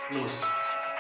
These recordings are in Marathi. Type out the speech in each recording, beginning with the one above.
नमस्कार.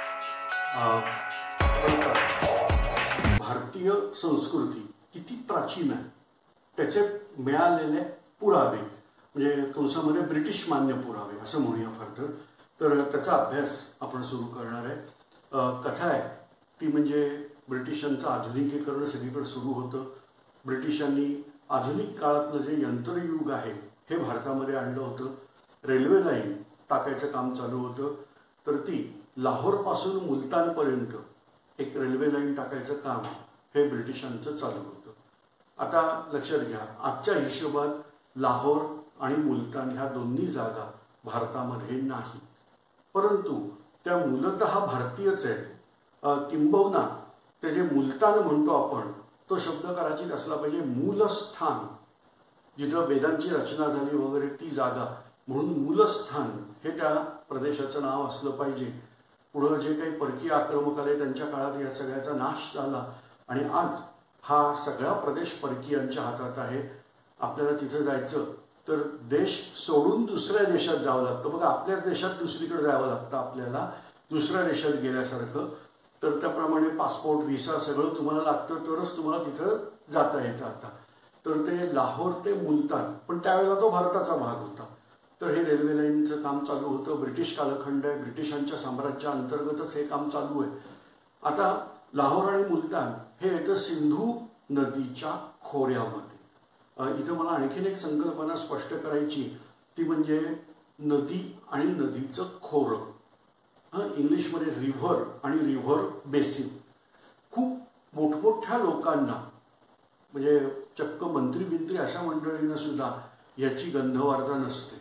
भारतीय संस्कृती किती प्राचीन आहे त्याचे मिळालेले पुरावे म्हणजे कंसामध्ये ब्रिटिश मान्य पुरावे असं म्हणूया फार तर त्याचा अभ्यास आपण सुरू करणार आहे. कथा आहे ती म्हणजे ब्रिटिशांचं आधुनिकीकरण सगळीकडे सुरू होतं. ब्रिटिशांनी आधुनिक काळातलं जे यंत्रयुग आहे हे भारतामध्ये आणलं होतं. रेल्वे लाईन टाकायचं काम चालू होतं तर ती लाहोरपासून मुलतानपर्यंत एक रेल्वे लाईन टाकायचं काम हे ब्रिटिशांचं चालू होतं. आता लक्षात घ्या, आजच्या हिशोबात लाहोर आणि मुलतान ह्या दोन्ही जागा भारतामध्ये नाही, परंतु त्या मूलतः भारतीयच आहेत. किंबहुना ते जे मुलतान म्हणतो आपण तो शब्द कदाचित असला पाहिजे मूलस्थान, जिथं वेदांची रचना झाली वगैरे ती जागा, म्हणून मूलस्थान हे त्या प्रदेशाचं नाव असलं पाहिजे. पुढं जे काही परकीय आक्रमक आले त्यांच्या काळात या सगळ्याचा नाश झाला आणि आज हा सगळा प्रदेश परकीयांच्या हातात आहे. आपल्याला तिथं जायचं तर देश सोडून दुसऱ्या देशात जावं लागतं. बघा, आपल्याच देशात दुसरीकडे जावं लागतं आपल्याला, दुसऱ्या देशात गेल्यासारखं. तर त्याप्रमाणे पासपोर्ट व्हिसा सगळं तुम्हाला लागतं तरच तुम्हाला तिथं जाता येतं. आता तर ते लाहोर ते मुलतान, पण त्यावेळेला तो भारताचा भाग होता. तर हे रेल्वे लाईनचं काम चालू होतं. ब्रिटिश कालखंड आहे, ब्रिटिशांच्या साम्राज्या अंतर्गतच हे काम चालू आहे. आता लाहोर आणि मुलतान हे येतं सिंधू नदीच्या खोऱ्यामध्ये. इथं मला आणखीन एक संकल्पना स्पष्ट करायची, ती म्हणजे नदी आणि नदीचं खोरं. इंग्लिशमध्ये रिव्हर आणि रिव्हर बेसिन. खूप मोठमोठ्या लोकांना म्हणजे चक्क मंत्री बिंत्री अशा मंडळींना सुद्धा याची गंधवार्ता नसते.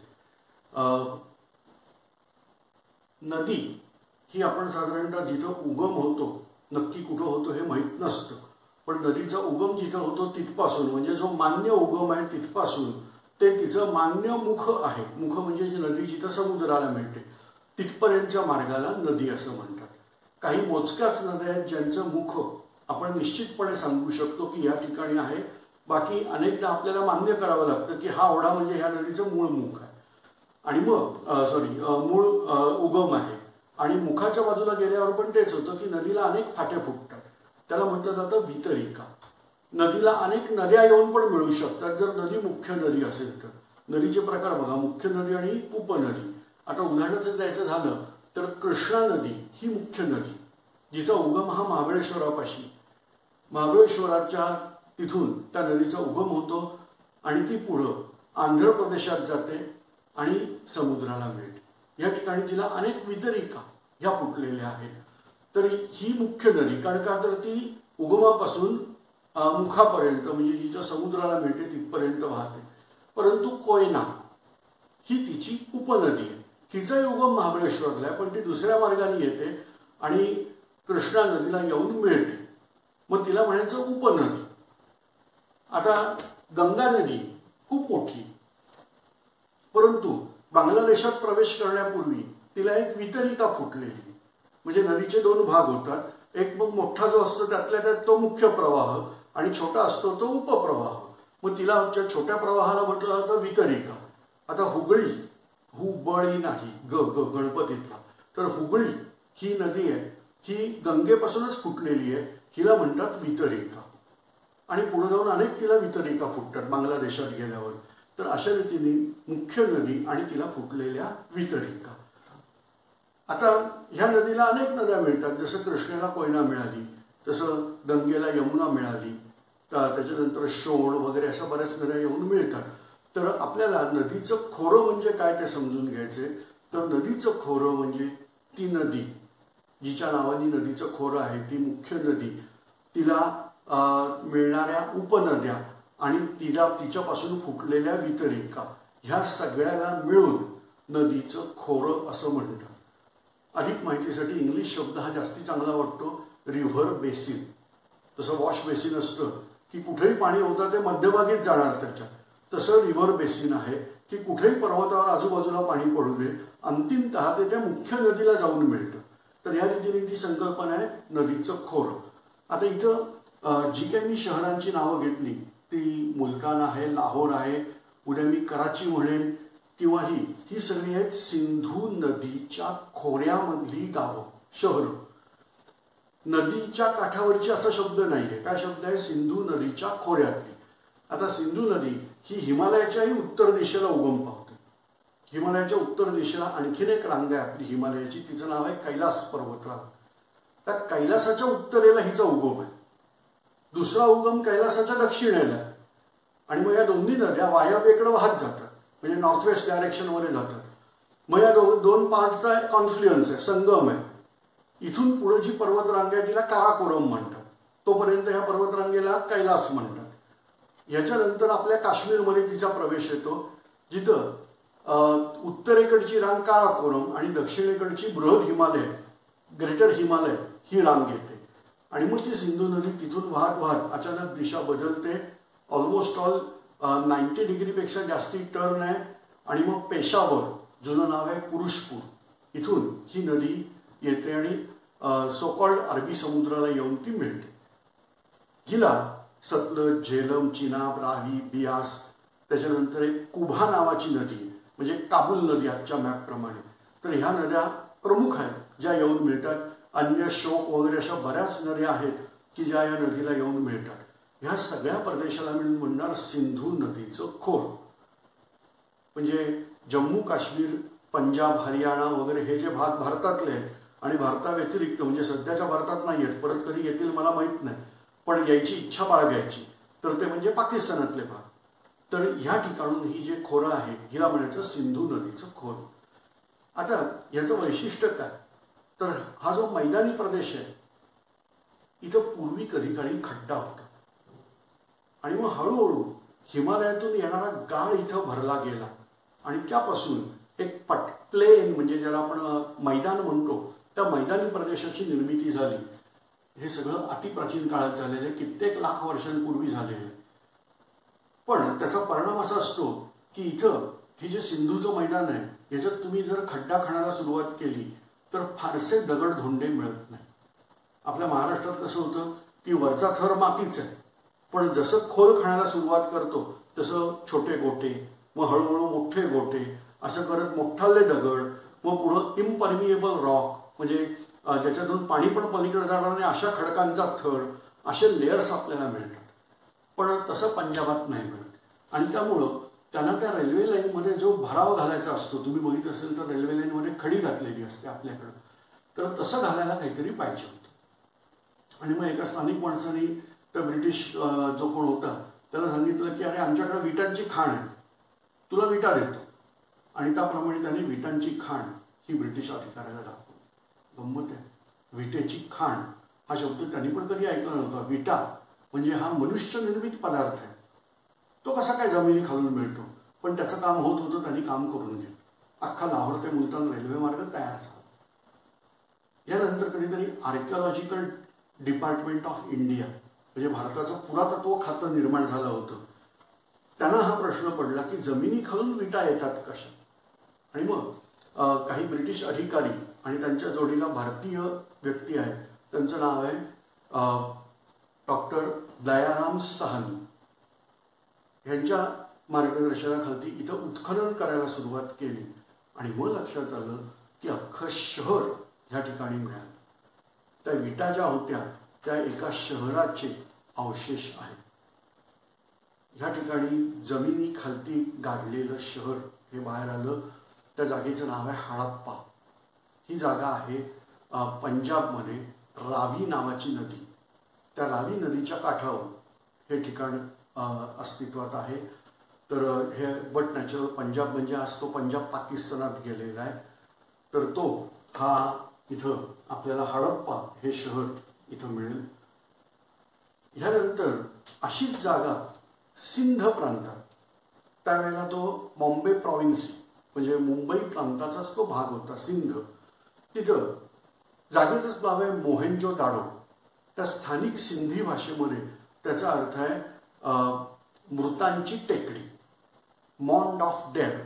नदी ही आपण साधारणतः जिथं उगम होतो, नक्की कुठं होतो हे माहीत नसतं, पण नदीचा उगम जिथं होतो तिथपासून म्हणजे जो मान्य उगम आहे तिथपासून ते तिचं मान्य मुख आहे. मुख म्हणजे जी नदी जिथं समुद्राला मिळते तिथपर्यंतच्या मार्गाला नदी असं म्हणतात. काही मोजक्याच नद्या आहेत ज्यांचं मुख आपण निश्चितपणे सांगू शकतो की या ठिकाणी आहे. बाकी अनेकदा आपल्याला मान्य करावं लागतं की हा ओढा म्हणजे ह्या नदीचं मूळ मुख आहे आणि मग मूळ उगम आहे. आणि मुखाच्या बाजूला गेल्यावर पण तेच होतं की नदीला अनेक फाटे फुटतात. त्याला म्हटलं जातं वितरिका. नदीला अनेक नद्या येऊन पण मिळू शकतात जर नदी मुख्य नदी असेल तर. नदीचे प्रकार बघा, मुख्य नदी आणि उपनदी. आता उदाहरणाचं द्यायचं झालं तर कृष्णा नदी ही मुख्य नदी, जिचा उगम हा महाबळेश्वरापाशी, महाबळेश्वराच्या तिथून त्या नदीचा उगम होतो आणि ती पुढं आंध्र प्रदेशात जाते आणि समुद्राला मिळते. या ठिकाणी तिला अनेक वितरिका ह्या फुटलेल्या आहेत. तर ही मुख्य नदी, कारण का तर ती उगमापासून मुखापर्यंत म्हणजे जिच्या समुद्राला मिळते तिथपर्यंत वाहते. परंतु कोयना ही तिची उपनदी आहे. हिचाही उगम महाबळेश्वरला आहे, पण ती दुसऱ्या मार्गाने येते आणि कृष्णा नदीला येऊन मिळते. मग तिला म्हणायचं उपनदी. आता गंगा नदी खूप मोठी, परंतु बांगलादेशात प्रवेश करण्यापूर्वी तिला एक वितरिका फुटलेली. म्हणजे नदीचे दोन भाग होतात. एक मग मोठा जो असतो त्यातल्या त्यात तो मुख्य प्रवाह आणि छोटा असतो तो उपप्रवाह. मग तिला छोट्या प्रवाहाला म्हटलं जातं वितरिका. आता हुगळी, हुबळी नाही, गणपतीतला, तर हुगळी ही नदी आहे, ही गंगेपासूनच फुटलेली आहे, हिला म्हणतात वितरिका. आणि पुढे जाऊन अनेक तिला वितरिका फुटतात बांगलादेशात गेल्यावर. तर अशा रीतीने मुख्य नदी आणि तिला फुटलेल्या वितरिका. आता ह्या नदीला अनेक नद्या मिळतात. जसं कृष्णेला कोयना मिळाली, तसं गंगेला यमुना मिळाली, त्याच्यानंतर शोण वगैरे अशा बऱ्याच नद्या येऊन मिळतात. तर आपल्याला नदीचं खोरं म्हणजे काय ते समजून घ्यायचे. तर नदीचं खोरं म्हणजे ती नदी जिच्या नावाने नदीचं खोरं आहे, ती मुख्य नदी, तिला मिळणाऱ्या उपनद्या आणि तिच्यापासून फुटलेल्या वितरिका, ह्या सगळ्याला मिळून नदीचं खोरं असं म्हणतात. अधिक माहितीसाठी इंग्लिश शब्द हा जास्ती चांगला वाटतो, रिव्हर बेसिन. तसं वॉश बेसिन असतं की कुठेही पाणी होतं ते मध्यभागीच जाणार त्याच्या, तसं रिव्हर बेसिन आहे की कुठेही पर्वतावर आजूबाजूला पाणी पडू दे, अंतिमतः ते त्या मुख्य नदीला जाऊन मिळतं. तर या रीतीने ती संकल्पना आहे नदीचं खोरं. आता इथं जी काही मी शहरांची नावं घेतली ती मुलतान आहे, लाहोर आहे, उद्या मी कराची म्हणेन, किंवा ही सगळी आहेत सिंधू नदीच्या खोऱ्यामधली गावं, शहरं. नदीच्या काठावरची असा शब्द नाहीये. काय शब्द आहे? सिंधू नदीच्या खोऱ्यातली. आता सिंधू नदी ही हिमालयाच्याही उत्तर दिशेला उगम पावते. हिमालयाच्या उत्तर दिशेला आणखीन एक रांग आहे आपली हिमालयाची, तिचं नाव आहे कैलास पर्वतरांग. त्या कैलासाच्या उत्तरेला हिचा उगम आहे. दुसरा उगम कैलासाच्या दक्षिणेला आहे. आणि मग या दोन्ही नद्या वायव्येकडे वाहत जातात, म्हणजे नॉर्थ वेस्ट डायरेक्शनमध्ये जातात. मग या दोन पार्टचा कॉन्फ्लुएन्स आहे, संगम आहे. इथून पुढे जी पर्वतरांग आहे तिला काराकोरम म्हणतात. तोपर्यंत ह्या पर्वतरांगेला कैलास म्हणतात. याच्यानंतर आपल्या काश्मीरमध्ये तिचा प्रवेश येतो, जिथं उत्तरेकडची रांग काराकोरम आणि दक्षिणेकडची बृहद हिमालय, ग्रेटर हिमालय ही रांग येते. आणि मग ती सिंधू नदी तिथून वाहत वाहत अचानक दिशा बदलते. ऑलमोस्ट ऑल 90 डिग्रीपेक्षा जास्ती टर्न आहे. आणि मग पेशावर, जुनं नाव आहे पुरुषपूर, इथून ही नदी येते आणि सोकॉल्ड अरबी समुद्राला येऊन ती मिळते. हिला सतलज, झेलम, चिनाब, रावी, बियास, त्याच्यानंतर एक कुभा नावाची नदी, म्हणजे काबुल नदी आजच्या मॅपप्रमाणे. तर ह्या नद्या प्रमुख आहेत ज्या येऊन मिळतात. अन्य शोक वगैरे अशा बऱ्याच नद्या आहेत की ज्या या नदीला येऊन मिळतात. ह्या सगळ्या प्रदेशाला मिळून म्हणणार सिंधू नदीचं खोर. म्हणजे जम्मू काश्मीर, पंजाब, हरियाणा वगैरे हे जे भाग भारतातले आहेत आणि भारताव्यतिरिक्त म्हणजे सध्याच्या भारतात नाही आहेत, परत कधी येतील मला माहीत नाही, पण यायची इच्छा बाळगायची तर ते म्हणजे पाकिस्तानातले भाग. तर ह्या ठिकाणून ही जे खोरं आहे हिला म्हणायचं सिंधू नदीचं खोर. आता याचं वैशिष्ट्य काय? तर हा जो मैदानी प्रदेश आहे इथं पूर्वी कधी काळी खड्डा होता आणि मग हळूहळू हिमालयातून येणारा गाळ इथं भरला गेला आणि त्यापासून एक प्लेन, म्हणजे ज्याला आपण मैदान म्हणतो, त्या मैदानी प्रदेशाची निर्मिती झाली. हे सगळं अतिप्राचीन काळात झालेलं आहे, कित्येक लाख वर्षांपूर्वी झालेलं आहे. पण त्याचा परिणाम असा असतो की इथं हे जे सिंधूचं मैदान आहे याच्यात तुम्ही जर खड्डा खणायला सुरुवात केली तर फारसे दगड धोंडे मिळत नाही. आपल्या महाराष्ट्रात कसं होतं की वरचा थर मातीच आहे, पण जसं खोल खणायला सुरुवात करतो तसं छोटे गोटे, मग हळूहळू मोठे गोटे, असं करत मोठाले दगड, मग पुढं इम्परमिएबल रॉक, म्हणजे ज्याच्यातून पाणी पण पलीकडे जाणार नाही अशा खडकांचा थर, असे लेयर्स आपल्याला मिळतात. पण तसं पंजाबात नाही मिळत. आणि त्यामुळं त्यांना त्या रेल्वे लाईनमध्ये जो भराव घालायचा असतो, तुम्ही बघित असेल तर रेल्वे लाईनमध्ये खडी घातलेली असते आपल्याकडं, तर तसं घालायला काहीतरी पाहिजे होतं. आणि मग एका स्थानिक माणसाने त्या ब्रिटिश जो कोण होता त्याला सांगितलं की अरे आमच्याकडे विटांची खाण आहे, तुला विटा देतो. आणि त्याप्रमाणे त्याने विटांची खाण ही ब्रिटिश अधिकाऱ्याला दाखवली. गंमत आहे, विटेची खाण हा शब्द त्यांनी पण कधी ऐकला नव्हता. विटा म्हणजे हा मनुष्य निर्मित पदार्थ आहे, तो कसा काय जमिनी खालून मिळतो, पण त्याचं काम होत होतं, त्यांनी काम करून घेतलं. अख्खा लाहोर ते मुलतान रेल्वे मार्ग तयार झाला. यानंतर कधीतरी आर्किओलॉजिकल डिपार्टमेंट ऑफ इंडिया, म्हणजे भारताचं पुरातत्व खातं निर्माण झालं होतं. त्यांना हा प्रश्न पडला की जमिनी खालून विटा येतात कशा. आणि मग काही ब्रिटिश अधिकारी आणि त्यांच्या जोडीला भारतीय व्यक्ती आहेत, त्यांचं नाव आहे डॉक्टर दयाराम साहनी. यांच्या मार्गदर्शनाखाली इथं उत्खनन करायला सुरुवात केली आणि मग लक्षात आलं की अख्खं शहर ह्या ठिकाणी मिळालं. त्या विटा ज्या होत्या त्या एका शहराचे अवशेष आहेत. ह्या ठिकाणी जमिनी खालती गाडलेलं शहर हे बाहेर आलं. त्या जागेचं नाव आहे हडप्पा. ही जागा आहे पंजाबमध्ये रावी नावाची नदी, त्या रावी नदीच्या काठावर हे ठिकाण अस्तित्वात आहे. तर हे बट नॅचरल पंजाब म्हणजे आज तो पंजाब पाकिस्तानात गेलेला आहे. तर तो हा इथं आपल्याला हडप्पा हे शहर इथं मिळेल. ह्यानंतर अशीच जागा सिंध प्रांतात, त्यावेळेला तो बॉम्बे प्रॉव्हिन्स म्हणजे मुंबई प्रांताचाच तो भाग होता सिंध. तिथं जागेचंच नाव आहे मोहेंजो दाडो. त्या स्थानिक सिंधी भाषेमध्ये त्याचा अर्थ आहे मृतांची टेकडी, मॉन्ड ऑफ डेड.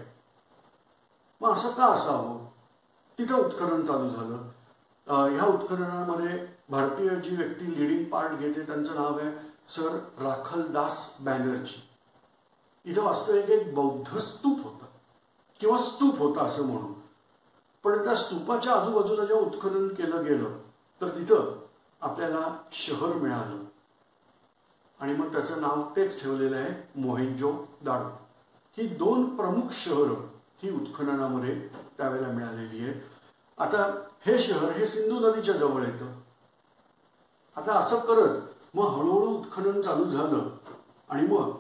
मग असं का असावं? तिथं उत्खनन चालू झालं. ह्या उत्खननामध्ये भारतीय जी व्यक्ती लिडिंग पार्ट घेते त्यांचं नाव आहे सर राखलदास बॅनर्जी. इथं वास्तविक एक बौद्ध स्तूप होता किंवा स्तूप होता असं म्हणू. पण त्या स्तूपाच्या आजूबाजूला जेव्हा उत्खनन केलं गेलं तर तिथं आपल्याला शहर मिळालं आणि मग त्याचं नाव तेच ठेवलेलं आहे मोहेंजोदारो. ही 2 प्रमुख शहरं ही उत्खननामध्ये त्यावेळेला मिळालेली आहे. आता हे शहर हे सिंधू नदीच्या जवळ येतं. आता असं करत मग हळूहळू उत्खनन चालू झालं आणि मग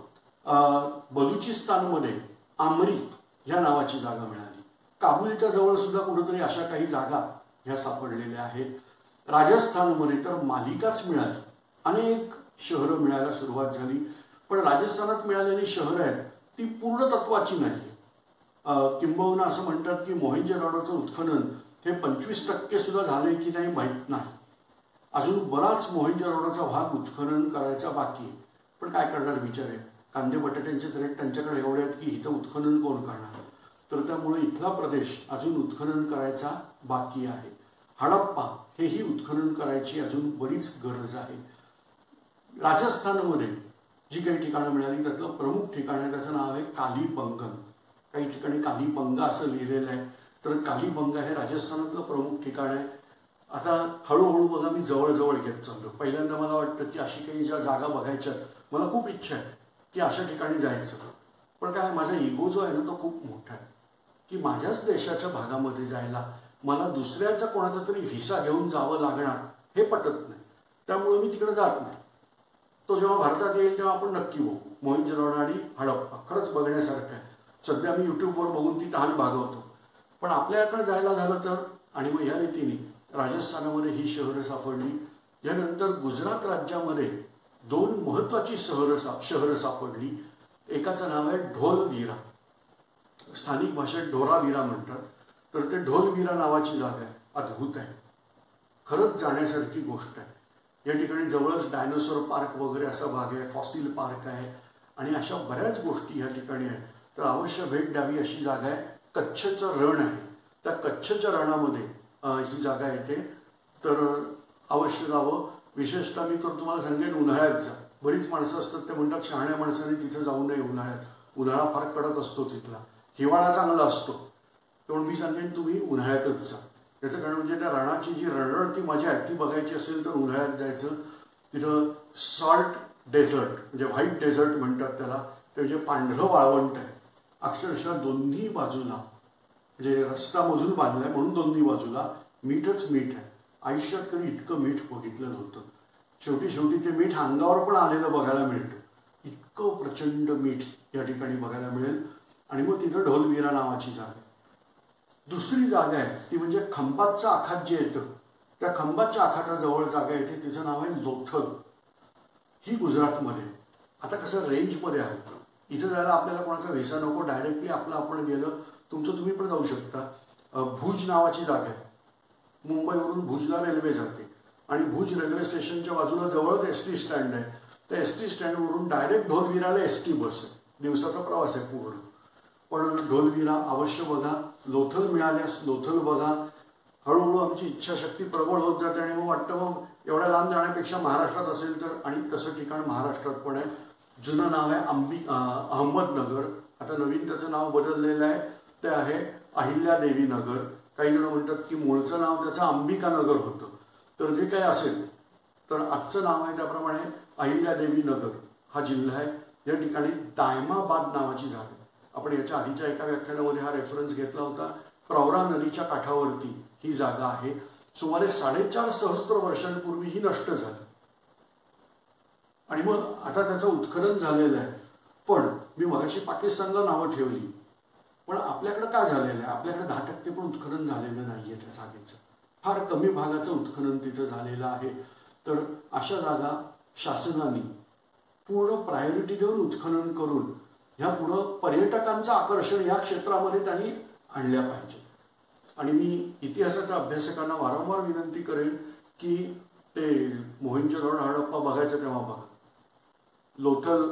बलुचिस्तानमध्ये आमरी ह्या नावाची जागा मिळाली. काबूलच्या जवळ सुद्धा कुठेतरी अशा काही जागा ह्या सापडलेल्या आहेत. राजस्थानमध्ये तर मालिकाच मिळाली. अनेक शहरं मिळायला सुरुवात झाली. पण राजस्थानात मिळालेली शहरं आहेत ती पूर्ण तत्वाची नाही. किंबहुना असं म्हणतात की मोहेंजोदारोचं उत्खनन हे 25% सुद्धा झाले की नाही माहीत नाही. अजून बराच मोहेंजोदारोचा भाग उत्खनन करायचा बाकी आहे. पण काय करणार बिचारे, कांदे बटाट्यांचे रेट त्यांच्याकडे एवढे आहेत की इथं उत्खनन कोण करणार. तर त्यामुळे इथला प्रदेश अजून उत्खनन करायचा बाकी आहे. हडप्पा हेही उत्खनन करायची अजून बरीच गरज आहे. राजस्थानमध्ये जी काही ठिकाणं मिळाली त्यातलं प्रमुख ठिकाण आहे त्याचं नाव आहे कालीबंगन. काही ठिकाणी कालीबंगा असं लिहिलेलं आहे. तर कालीबंगा हे राजस्थानातलं प्रमुख ठिकाण आहे. आता हळूहळू बघा मी जवळ घेत चाललो. पहिल्यांदा मला वाटतं की अशी काही ज्या जागा बघायच्या मला खूप इच्छा आहे की अशा ठिकाणी जायचं. पण काय माझा इगो जो आहे ना तो खूप मोठा आहे की माझ्याच देशाच्या भागामध्ये जायला मला दुसऱ्याचा कोणाचा तरी व्हिसा घेऊन जावं लागणार हे पटत नाही. त्यामुळे मी तिकडे जात नाही. तो जेव्हा भारतात येईल तेव्हा आपण नक्की बघू मोहेंजोदारो आणि हडप्पा. खरंच बघण्यासारखं आहे. सध्या मी युट्यूबवर बघून ती तहान भागवतो. पण आपल्याकडे जायला झालं तर आणि मग या रीतीने राजस्थानामध्ये ही शहरं सापडली. यानंतर गुजरात राज्यामध्ये 2 महत्त्वाची शहरं सापडली. एकाचं नाव आहे ढोलवीरा. स्थानिक भाषेत ढोरावीरा म्हणतात. तर ते ढोलवीरा नावाची जागा आहे. अद्भुत आहे. खरंच जाण्यासारखी गोष्ट आहे. या ठिकाणी जवळच डायनोसॉर पार्क वगैरे असा भाग आहे. फॉसिल पार्क आहे आणि अशा बऱ्याच गोष्टी या ठिकाणी आहेत. तर अवश्य भेट द्यावी अशी जागा आहे. कच्छचं रण आहे. त्या कच्छच्या रणामध्ये ही जागा येते. तर अवश्य जावं. विशेषतः मी तर तुम्हाला सांगेन उन्हाळ्यात जा. बरीच माणसं असतात ते म्हणतात शहाण्या माणसाने तिथे जाऊ नये उन्हाळ्यात. उन्हाळा फार कडक असतो तिथला. हिवाळा चांगला असतो. म्हणून मी सांगेन तुम्ही उन्हाळ्यातच जा. त्याचं कारण म्हणजे त्या रणाची जी रणरणती मजा आहे ती बघायची असेल तर उन्हाळ्यात जायचं. तिथं सॉल्ट डेझर्ट म्हणजे व्हाईट डेझर्ट म्हणतात त्याला. ते म्हणजे पांढरं वाळवंट आहे. अक्षरशः दोन्ही बाजूला म्हणजे रस्ता मधून बांधलाय म्हणून दोन्ही बाजूला मीठच मीठ आहे. आयुष्यात कधी इतकं मीठ बघितलं नव्हतं. शेवटी ते मीठ अंगावर पण आलेलं बघायला मिळतं. इतकं प्रचंड मीठ या ठिकाणी बघायला मिळेल. आणि मग तिथं ढोलवीरा नावाची जागा आहे. दुसरी जागा आहे ती म्हणजे खंबातचं आखात जे येतं त्या खंबातच्या आखाताजवळ जागा येते. तिचं नाव आहे लोथल. ही गुजरातमध्ये. आता कसं रेंजमध्ये आहे. इथं जायला आपल्याला कोणाचा व्हिसा नको. डायरेक्टली आपण गेलं तुमचं तुम्ही पण जाऊ शकता. भुज नावाची जागा आहे. मुंबईवरून भुजला रेल्वे जाते आणि भुज रेल्वे स्टेशनच्या बाजूला जवळच एसटी स्टँड आहे. त्या एसटी स्टँडवरून डायरेक्ट ढोलवीराला एसटी बस आहे. दिवसाचा प्रवास आहे पूर्ण. पण ढोलवीरा अवश्य बघा. लोथल मिळाल्यास लोथल बघा. हळूहळू आमची इच्छाशक्ती प्रबळ होत जाते आणि मग वाटतं मग एवढ्या लांब जाण्यापेक्षा महाराष्ट्रात असेल तर. आणि तसं ठिकाण महाराष्ट्रात पण आहे. जुनं नाव आहे अहमदनगर. आता नवीन त्याचं नाव बदललेलं आहे. ते आहे अहिल्यादेवी नगर. काही जण म्हणतात की मूळचं नाव त्याचं अंबिकानगर होतं. तर जे काही असेल तर आजचं नाव आहे त्याप्रमाणे अहिल्यादेवी नगर हा जिल्हा आहे. या ठिकाणी दायमाबाद नावाची जागा आहे. आपण याच्या आधीच्या एका व्याख्यानामध्ये हा रेफरन्स घेतला होता. प्रवरा नदीच्या काठावरती ही जागा आहे. सुमारे 4.5 सहस्त्र वर्षांपूर्वी ही नष्ट झाली आणि मग आता त्याचं उत्खनन झालेलं आहे. पण मी मगाशी पाकिस्तानला नावं ठेवली. पण आपल्याकडे काय झालेलं आहे. आपल्याकडे 10% पण उत्खनन झालेलं नाही आहे त्या जागेचं. फार कमी भागाचं उत्खनन तिथं झालेलं आहे. तर अशा जागा शासनाने पूर्ण प्रायोरिटी देऊन उत्खनन करून ह्या पुढं पर्यटकांचं आकर्षण या क्षेत्रामध्ये त्यांनी आणल्या पाहिजे. आणि मी इतिहासाच्या अभ्यासकांना वारंवार विनंती करेन की ते मोहेंजोदारो हडप्पा बघायचं तेव्हा बघा. लोथल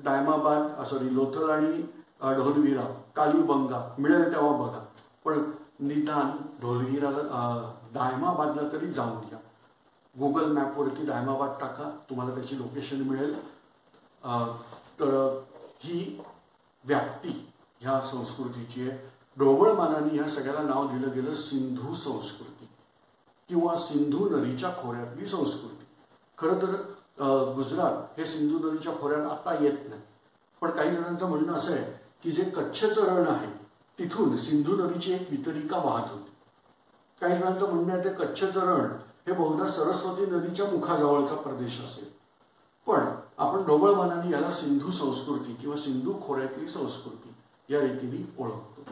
लोथल आणि ढोलवीरा कालीबंगा मिळेल तेव्हा बघा. पण निदान ढोलवीराला दायमाबादला तरी जाऊन या. गुगल मॅपवरती दायमाबाद टाका. तुम्हाला त्याची लोकेशन मिळेल. तर ही व्याप्ती ह्या संस्कृतीची आहे. ढोबळमानाने ह्या सगळ्याला नाव दिलं गेलं सिंधू संस्कृती किंवा सिंधू नदीच्या खोऱ्यातली संस्कृती. खरं तर गुजरात हे सिंधू नदीच्या खोऱ्यात आता येत नाही, पण काही जणांचं म्हणणं असं आहे की जे कच्छचं रण आहे तिथून सिंधू नदीची एक वितरिका वाहत होती. काही जणांचं म्हणणं आहे ते कच्छचं रण हे बहुधा सरस्वती नदीच्या मुखाजवळचा प्रदेश असेल, पण आपण ढोबळमानाने याला सिंधू संस्कृती किंवा सिंधू खोऱ्यातली संस्कृती या रीतीने ओळखतो.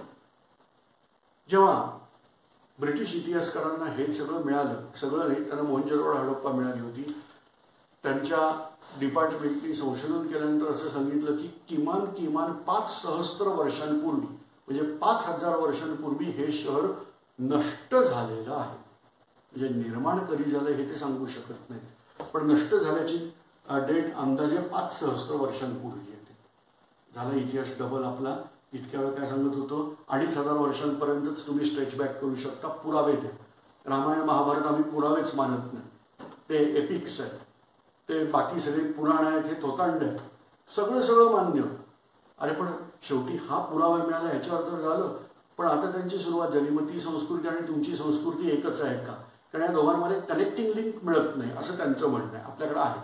जेव्हा ब्रिटिश इतिहासकारांना हे सगळं मिळालं, सगळं नाही, त्यांना मोहनजोदडो हडप्पा मिळाली होती. त्यांच्या डिपार्टमेंटनी संशोधन केल्यानंतर असं सांगितलं की किमान 5,000 वर्षांपूर्वी म्हणजे 5,000 वर्षांपूर्वी हे शहर नष्ट झालेलं आहे. म्हणजे निर्माण कधी झालं हे ते सांगू शकत नाही, पण नष्ट झाल्याची डेट अंदाजे 5,000 वर्षांपूर्वी येते. झाला इतिहास डबल आपला. इतक्या वेळ काय सांगत होतो, 2,500 वर्षांपर्यंतच तुम्ही स्ट्रेच बॅक करू शकता. पुरावे द्या. रामायण महाभारत आम्ही पुरावेच मानत नाही, ते एपिक्स आहेत, ते बाकी सगळे पुराण आहेत, हे तोतांड आहेत, सगळं मान्य. अरे पण शेवटी हा पुरावा मिळाला ह्याच्यावर तर झालं, पण आता त्यांची सुरुवात झाली. मग ती संस्कृती आणि तुमची संस्कृती एकच आहे का? कारण या दोघांमध्ये कनेक्टिंग लिंक मिळत नाही असं त्यांचं म्हणणं आहे. आपल्याकडे आहे.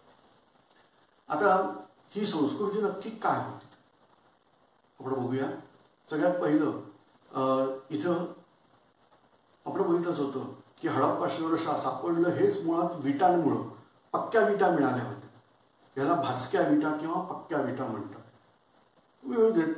आता ही संस्कृती नक्की काय होती आपण बघूया. सगळ्यात पहिलं इथं आपण बघितलंच होतं की हडप्पा शहर सापडलं हेच मुळात विटांमुळं. पक्क्या विटा मिळाल्या होत्या. याला भाजक्या विटा किंवा पक्क्या विटा म्हणतात. वेळ देत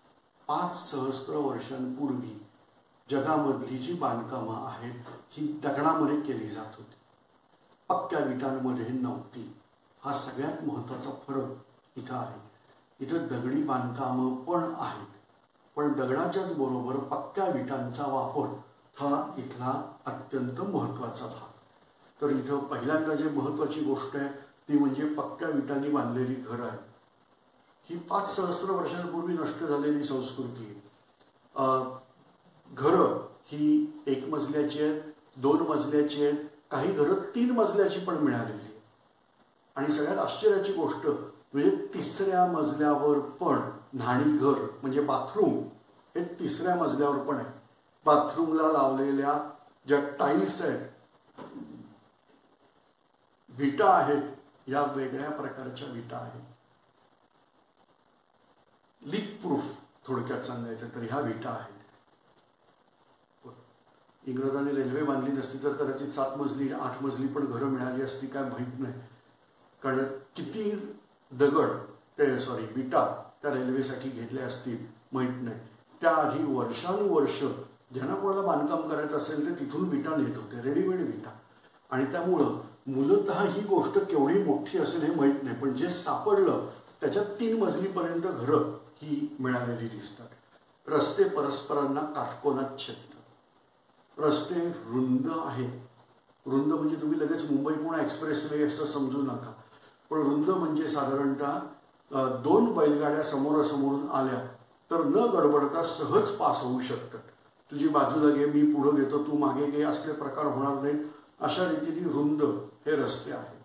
5,000 वर्षांपूर्वी जगामधली जी बांधकामं आहेत ही दगडामध्ये केली जात होती, पक्क्या विटांमध्ये नव्हती. हा सगळ्यात महत्त्वाचा फरक इथं आहे. इथं दगडी बांधकामं पण आहेत, पण दगडाच्याच बरोबर पक्क्या विटांचा वापर हा इथला अत्यंत महत्त्वाचा भाग. तर इथं पहिल्यांदा जे महत्त्वाची गोष्ट आहे ती म्हणजे पक्क्या विटांनी बांधलेली घरं आहेत. ही 5,000 वर्षांपूर्वी नष्ट झालेली संस्कृती. घरं ही 1 मजल्याची आहेत, 2 मजल्याची आहेत, काही घरं 3 मजल्याची पण मिळालेली आहेत. आणि सगळ्यात आश्चर्याची गोष्ट म्हणजे 3ऱ्या मजल्यावर पण न्हाणी घर म्हणजे बाथरूम हे 3ऱ्या मजल्यावर पण आहे. बाथरूमला लावलेल्या ज्या टाईल्स आहेत, विटा आहेत, या वेगळ्या प्रकारच्या विटा आहेत. लीक प्रूफ थोडक्यात सांगायचं तर ह्या विटा आहेत. इंग्रजांनी रेल्वे बांधली नसती तर कदाचित 7 मजली 8 मजली पण घरं मिळाली असती काय माहीत नाही. कारण किती विटा त्या रेल्वेसाठी घेतल्या असतील माहीत नाही. त्याआधी वर्षानुवर्ष ज्यांना कोणाला बांधकाम करायचं असेल ते तिथून विटा नेत होते, रेडीमेड विटा. आणि त्यामुळं मूलतः ही गोष्ट केवढी मोठी असेल हे माहीत नाही, पण जे सापडलं त्याच्यात 3 मजलीपर्यंत घरं ही मिळालेली दिसतात. रस्ते परस्परांना काटकोनात छेदतात. रस्ते रुंद आहेत. रुंद म्हणजे तुम्ही लगेच मुंबई पुणे एक्सप्रेस वे असं समजू नका, पण रुंद म्हणजे साधारणतः 2 बैलगाड्या समोरासमोरून आल्या तर न गडबडता सहज पास होऊ शकतात. तुझी बाजूला घे, मी पुढं घेतो, तू मागे घे, असले प्रकार होणार नाही. अशा रीतीने रुंद हे रस्ते आहेत.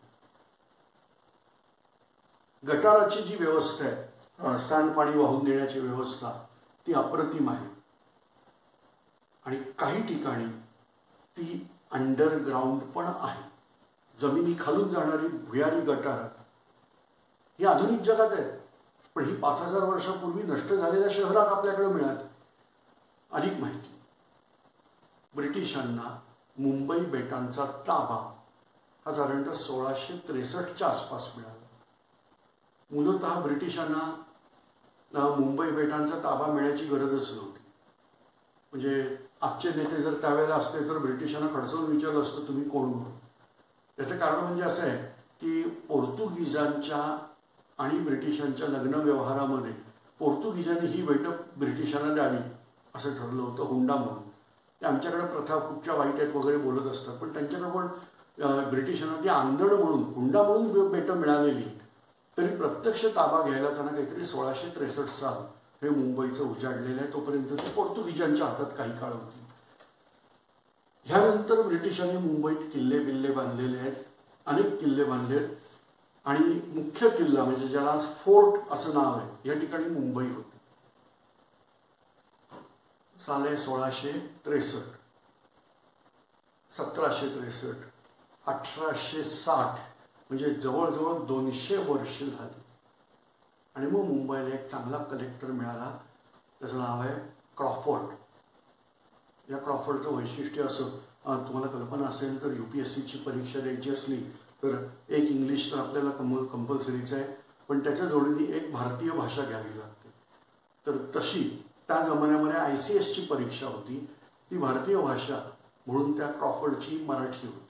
गटाराची जी व्यवस्था आहे, सांडपाणी वाहून नेण्याची व्यवस्था, ती अप्रतिम आहे. आणि काही ठिकाणी ती अंडरग्राऊंड पण आहे. जमिनी खालून जाणारी भुयारी गटार ही आधुनिक जगात आहेत, पण ही 5,000 वर्षापूर्वी नष्ट झालेल्या शहरात आपल्याकडे मिळाली. अधिक माहिती. ब्रिटिशांना मुंबई बेटांचा ताबा हा साधारणतः 1663च्या आसपास मिळाला. मूलतः ब्रिटिशांना मुंबई बेटांचा ताबा मिळण्याची गरजच नव्हती. म्हणजे आजचे नेते जर त्यावेळेला असते तर ब्रिटिशांना खडसवून विचारलं असतं तुम्ही कोण म्हणून. याचं कारण म्हणजे असं आहे की पोर्तुगीजांच्या आणि ब्रिटिशांच्या लग्न व्यवहारामध्ये पोर्तुगीजांनी ही बेटं ब्रिटिशांना द्यावी असं ठरलं होतं, हुंडा म्हणून. ते आमच्याकडे प्रथा खूपच्या वाईट आहेत वगैरे बोलत असतात, पण त्यांच्याकडे पण ब्रिटिशांना ती आंदण म्हणून हुंडा म्हणून बेटं मिळालेली. तरी प्रत्यक्ष ताबा घ्यायला त्यांना काहीतरी 1663 साल हे मुंबईचं उजाडलेलं आहे. तोपर्यंत ती पोर्तुगीजांच्या हातात काही काळ होती. ह्यानंतर ब्रिटिशांनी मुंबईत किल्ले बिल्ले बांधलेले आहेत, अनेक किल्ले बांधलेत. आणि मुख्य किल्ला म्हणजे ज्याला आज फोर्ट असं नाव आहे, या ठिकाणी मुंबई होती. साले 1663, 1763, 1860, म्हणजे जवळजवळ 200 वर्ष झाली. आणि मग मुंबईला एक चांगला कलेक्टर मिळाला, त्याचं नाव आहे क्रॉफर्ड. या क्रॉफर्डचं वैशिष्ट्य असं, तुम्हाला कल्पना असेल तर UPSCची परीक्षा द्यायची असली तर एक इंग्लिश तर आपल्याला कंपल्सरीच आहे, पण त्याच्या जोडीने एक भारतीय भाषा घ्यावी लागते. तर तशी त्या जमान्यामध्ये ICSची परीक्षा होती, ती भारतीय भाषा म्हणून त्या क्रॉफर्डची मराठी होती.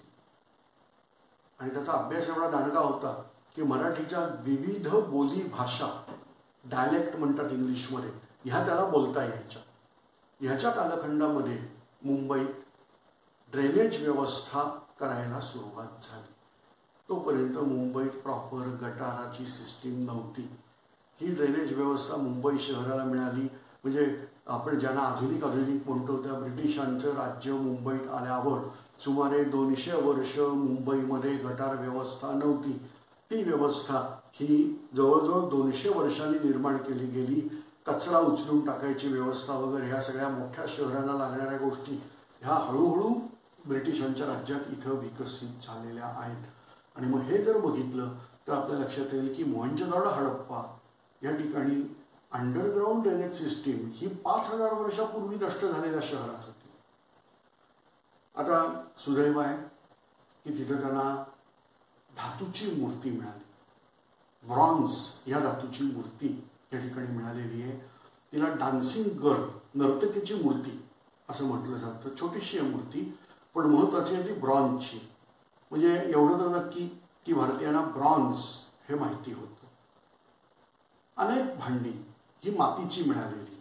आणि त्याचा अभ्यास एवढा दांडगा होता की मराठीच्या विविध बोली भाषा, डायलेक्ट म्हणतात इंग्लिशमध्ये, ह्या त्याला बोलता यायच्या. ह्याच्या कालखंडामध्ये मुंबईत ड्रेनेज व्यवस्था करायला सुरुवात झाली. तोपर्यंत मुंबईत प्रॉपर गटाराची सिस्टीम नव्हती. ही ड्रेनेज व्यवस्था मुंबई शहराला मिळाली म्हणजे आपण ज्यांना आधुनिक म्हणतो त्या ब्रिटिशांचं राज्य मुंबईत आल्यावर सुमारे 200 वर्ष मुंबईमध्ये गटार व्यवस्था नव्हती. ती व्यवस्था ही जवळजवळ 200 वर्षांनी निर्माण केली गेली. कचरा उचलून टाकायची व्यवस्था वगैरे ह्या सगळ्या मोठ्या शहरांना लागणाऱ्या गोष्टी ह्या हळूहळू ब्रिटिशांच्या राज्यात इथं विकसित झालेल्या आहेत. आणि मग हे जर बघितलं तर आपल्या लक्षात येईल की मोहनजोदडो हडप्पा या ठिकाणी अंडरग्राऊंड ड्रेनेज सिस्टीम ही 5000 वर्षापूर्वी नष्ट झालेल्या शहरात होती. आता सुदैव आहे की तिथं त्यांना धातूची मूर्ती मिळाली. ब्रॉन्झ या धातूची मूर्ती या ठिकाणी मिळालेली आहे. तिला डान्सिंग गर्ल, नर्तकीची मूर्ती असं म्हटलं जातं. छोटीशी आहे मूर्ती, पण महत्त्वाची आहे ती ब्रॉन्झची. म्हणजे एवढं तर नक्की की भारतीयांना ब्रॉन्झ हे माहिती होतं. अनेक भांडी ही मातीची मिळालेली.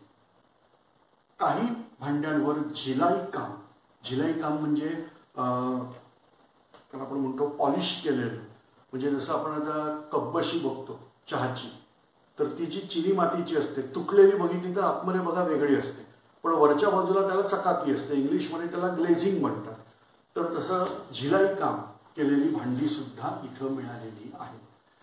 काही भांड्यांवर झिलाई काम म्हणजे त्याला आपण म्हणतो पॉलिश केलेलं. म्हणजे जसं आपण आता कब्बशी बघतो चहाची, तर ती जी चिनी मातीची असते, तुटलेली बघितली तर आतमध्ये बघा वेगळी असते, पण वरच्या बाजूला त्याला चकाकी असते. इंग्लिशमध्ये त्याला ग्लेझिंग म्हणतात. तर तसं झिलाई काम केलेली भांडी सुद्धा इथं मिळालेली आहे.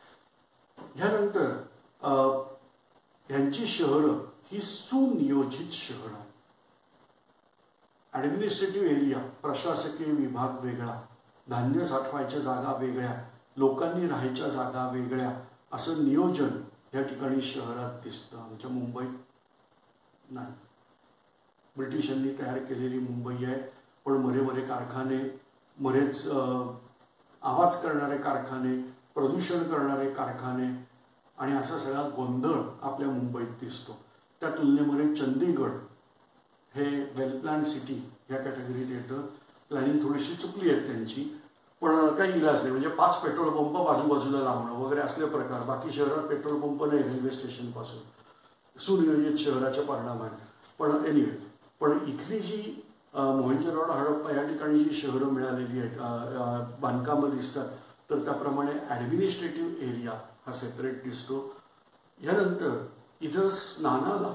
ह्यानंतर यांची शहरं ही सुनियोजित शहर आहे. ॲडमिनिस्ट्रेटिव्ह एरिया, प्रशासकीय विभाग वेगळा, धान्य साठवायच्या जागा वेगळ्या, लोकांनी राहायच्या जागा वेगळ्या, असं नियोजन या ठिकाणी शहरात दिसतं. आमच्या मुंबईत नाही. ब्रिटिशांनी तयार केलेली मुंबई आहे, पण मरे कारखाने, बरेच आवाज करणारे कारखाने, प्रदूषण करणारे कारखाने आणि असा सगळा गोंधळ आपल्या मुंबईत दिसतो. त्या तुलनेमध्ये चंदीगड हे वेल प्लॅन सिटी या कॅटेगरीत येतं. प्लॅनिंग थोडीशी चुकली आहे त्यांची, पण काही इलाज नाही. म्हणजे 5 पेट्रोल पंप बाजूबाजूला लावणं वगैरे असले प्रकार. बाकी शहरात पेट्रोल पंप नाही रेल्वे स्टेशनपासून, सुनियोजित शहराच्या परिणामाने. पण एनिवे, पण इथली जी मोहनजोदडो हडप्पा या ठिकाणी जी शहरं मिळालेली आहेत, बांधकामं दिसतात, तर त्याप्रमाणे ॲडमिनिस्ट्रेटिव्ह एरिया हा सेपरेट दिसतो. यानंतर इथं स्नानाला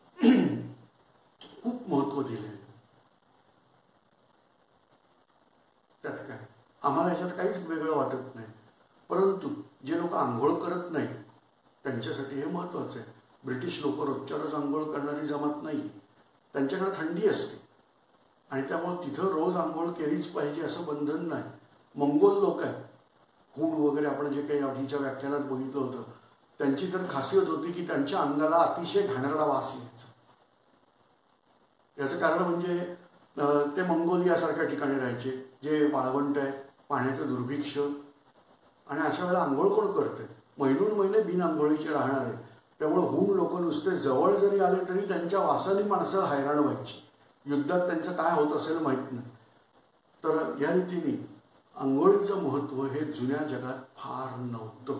खूप महत्त्व दिले. त्यात काय आम्हाला ह्याच्यात काहीच वेगळं वाटत नाही, परंतु जे लोक आंघोळ करत नाहीत त्यांच्यासाठी हे महत्त्वाचं आहे. ब्रिटिश लोक रोजच्या रोज आंघोळ करणारी जमात नाही. त्यांच्याकडे थंडी असते आणि त्यामुळे तिथं रोज आंघोळ केलीच पाहिजे असं बंधन नाही. मंगोल लोक आहेत, हूण वगैरे आपण जे काही आधीच्या व्याख्यानात बघितलं होतं, त्यांची तर खासियत होती की त्यांच्या अंगाला अतिशय घाणेरडा वास यायचा. याचं कारण म्हणजे ते मंगोल यासारख्या ठिकाणी राहायचे जे वाळवंट आहे, पाण्याचं दुर्भिक्ष, आणि अशा वेळेला आंघोळ कोण करते? महिने बिन आंघोळीचे राहणारे. त्यामुळे हूण लोक नुसते जवळ जरी आले तरी त्यांच्या वासाने माणसं हैराण व्हायची. युद्धात त्यांचं काय होत असेल माहीत नाही. तर या रीतीने आंघोळीचं महत्त्व हे जुन्या जगात फार नव्हतं.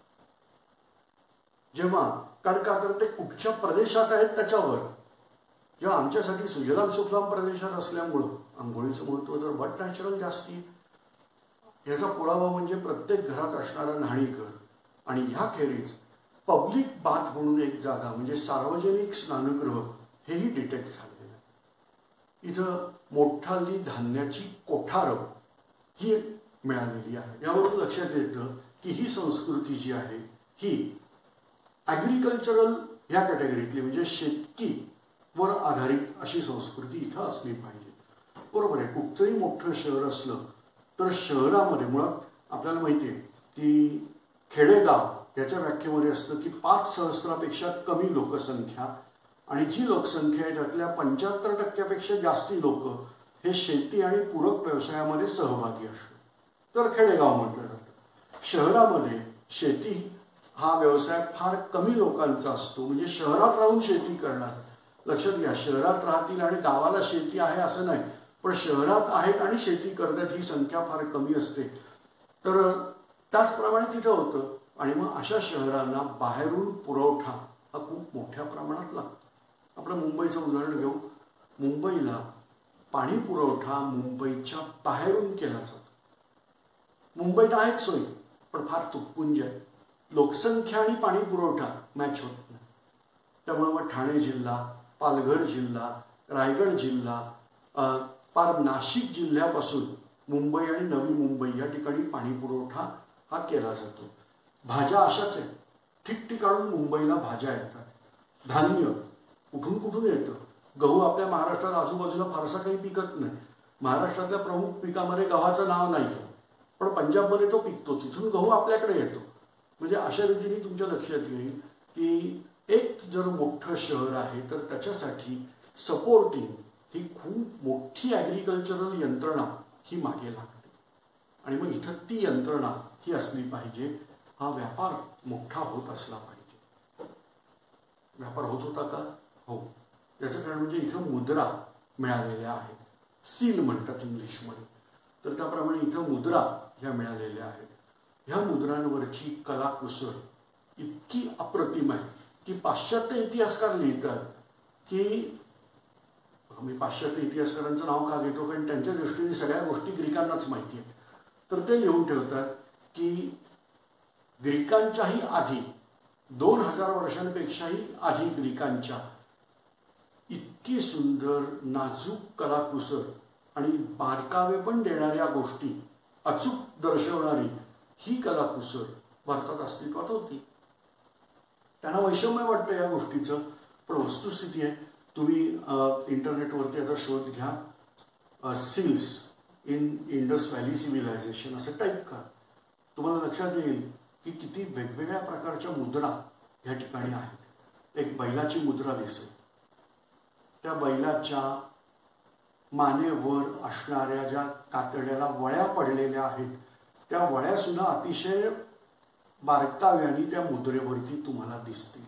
जेव्हा कारण का तर ते कुठच्या प्रदेशात आहेत त्याच्यावर, जेव्हा आमच्यासाठी सुजलाम सुफलाम प्रदेशात असल्यामुळं आंघोळीचं महत्त्व तर बट नॅचरल जास्ती. याचा पुरावा म्हणजे प्रत्येक घरात असणारा न्हाणीघर आणि ह्याखेरीज पब्लिक बाथ म्हणून एक जागा म्हणजे सार्वजनिक स्नानगृह हेही डिटेक्ट झालेलं आहे. इथं मोठाली धान्याची कोठारं ही मिळालेली आहे. यावरून लक्षात येतं की ही संस्कृती जी आहे ही ॲग्रिकल्चरल ह्या कॅटेगरीतली म्हणजे शेतकी वर आधारित अशी संस्कृती इथं असली पाहिजे. बरोबर आहे. कुठचंही मोठं शहर असलं तर शहरामध्ये मुळात आपल्याला माहिती आहे की खेडेगाव याच्या व्याख्येमध्ये असतं की 5 सहस्रापेक्षा कमी लोकसंख्या आणि जी लोकसंख्या आहे त्यातल्या 75% जास्ती लोक हे शेती आणि पूरक व्यवसायामध्ये सहभागी असतात तर खेडेगाव म्हटलं जातं. शहरामध्ये शेती हा व्यवसाय फार कमी लोकांचा असतो. म्हणजे शहरात राहून शेती करणार, लक्षात घ्या, शहरात राहतील आणि गावाला शेती आहे असं नाही, पण शहरात आहेत आणि शेती करतात ही संख्या फार कमी असते. तर त्याचप्रमाणे तिथं होतं. आणि मग अशा शहरांना बाहेरून पुरवठा हा खूप मोठ्या प्रमाणात लागतो. आपण मुंबईचं उदाहरण घेऊ. मुंबईला पाणी पुरवठा मुंबईच्या बाहेरून केला जातो. मुंबईत आहेत सोयी पण फार तुटपुंज आहे. लोकसंख्या आणि पाणी पुरवठा मॅच होत नाही. त्यामुळे मग ठाणे जिल्हा, पालघर जिल्हा, रायगड जिल्हा, पार नाशिक जिल्ह्यापासून मुंबई आणि नवी मुंबई या ठिकाणी पाणी पुरवठा हा केला जातो. भाज्या अशाच आहेत. ठिकठिकाणून मुंबईला भाज्या येतात. धान्य कुठून कुठून येतं. गहू आपल्या महाराष्ट्रात आजूबाजूला फारसा काही पिकत नाही. महाराष्ट्रातल्या प्रमुख पिकामध्ये गव्हाचं नाव नाही, पण पंजाबमध्ये तो पिकतो, तिथून गहू आपल्याकडे येतो. म्हणजे अशा रीतीने तुमच्या लक्षात येईल की एक जर मोठं शहर आहे तर त्याच्यासाठी सपोर्टिंग ही खूप मोठी ॲग्रिकल्चरल यंत्रणा ही मागे लागते. आणि मग इथं ती यंत्रणा ही असली पाहिजे. हा व्यापार मोठा होत असला पाहिजे. व्यापार होत होता का? हो. याचं कारण म्हणजे इथं मुद्रा मिळालेल्या आहेत. सील म्हणतात इंग्लिशमध्ये. तर त्याप्रमाणे इथं मुद्रा ह्या मिळालेल्या आहेत. ह्या मुद्रांवरची कलाकुसर इतकी अप्रतिम आहे की पाश्चात्य इतिहासकार लिहितात की, मी पाश्चात्य इतिहासकारांचं नाव का घेतो कारण त्यांच्या दृष्टीने सगळ्या गोष्टी ग्रीकांनाच माहिती आहेत. तर ते लिहून ठेवतात की ग्रीकांच्याही आधी 2000 वर्षांपेक्षाही आधी ग्रीकांच्या इतकी सुंदर नाजूक कलाकुसर आणि बारकावे पण देणाऱ्या गोष्टी अचूक दर्शवणारी ही कलाकुसर भारतात अस्तित्वात होती. त्यांना वैषम्य वाटतं या गोष्टीचं, पण वस्तुस्थिती आहे. तुम्ही इंटरनेटवरती आता शोध घ्या, seals in Indus valley civilisation असं टाईप करा. तुम्हाला लक्षात येईल की किती वेगवेगळ्या प्रकारच्या मुद्रा या ठिकाणी आहेत. एक बैलाची मुद्रा दिसेल. त्या बैलाच्या मानेवर असणाऱ्या ज्या कातड्याला वळ्या पडलेल्या आहेत त्या वळ्या सुद्धा अतिशय बारकाव्याने त्या मुद्रेवरती तुम्हाला दिसतील.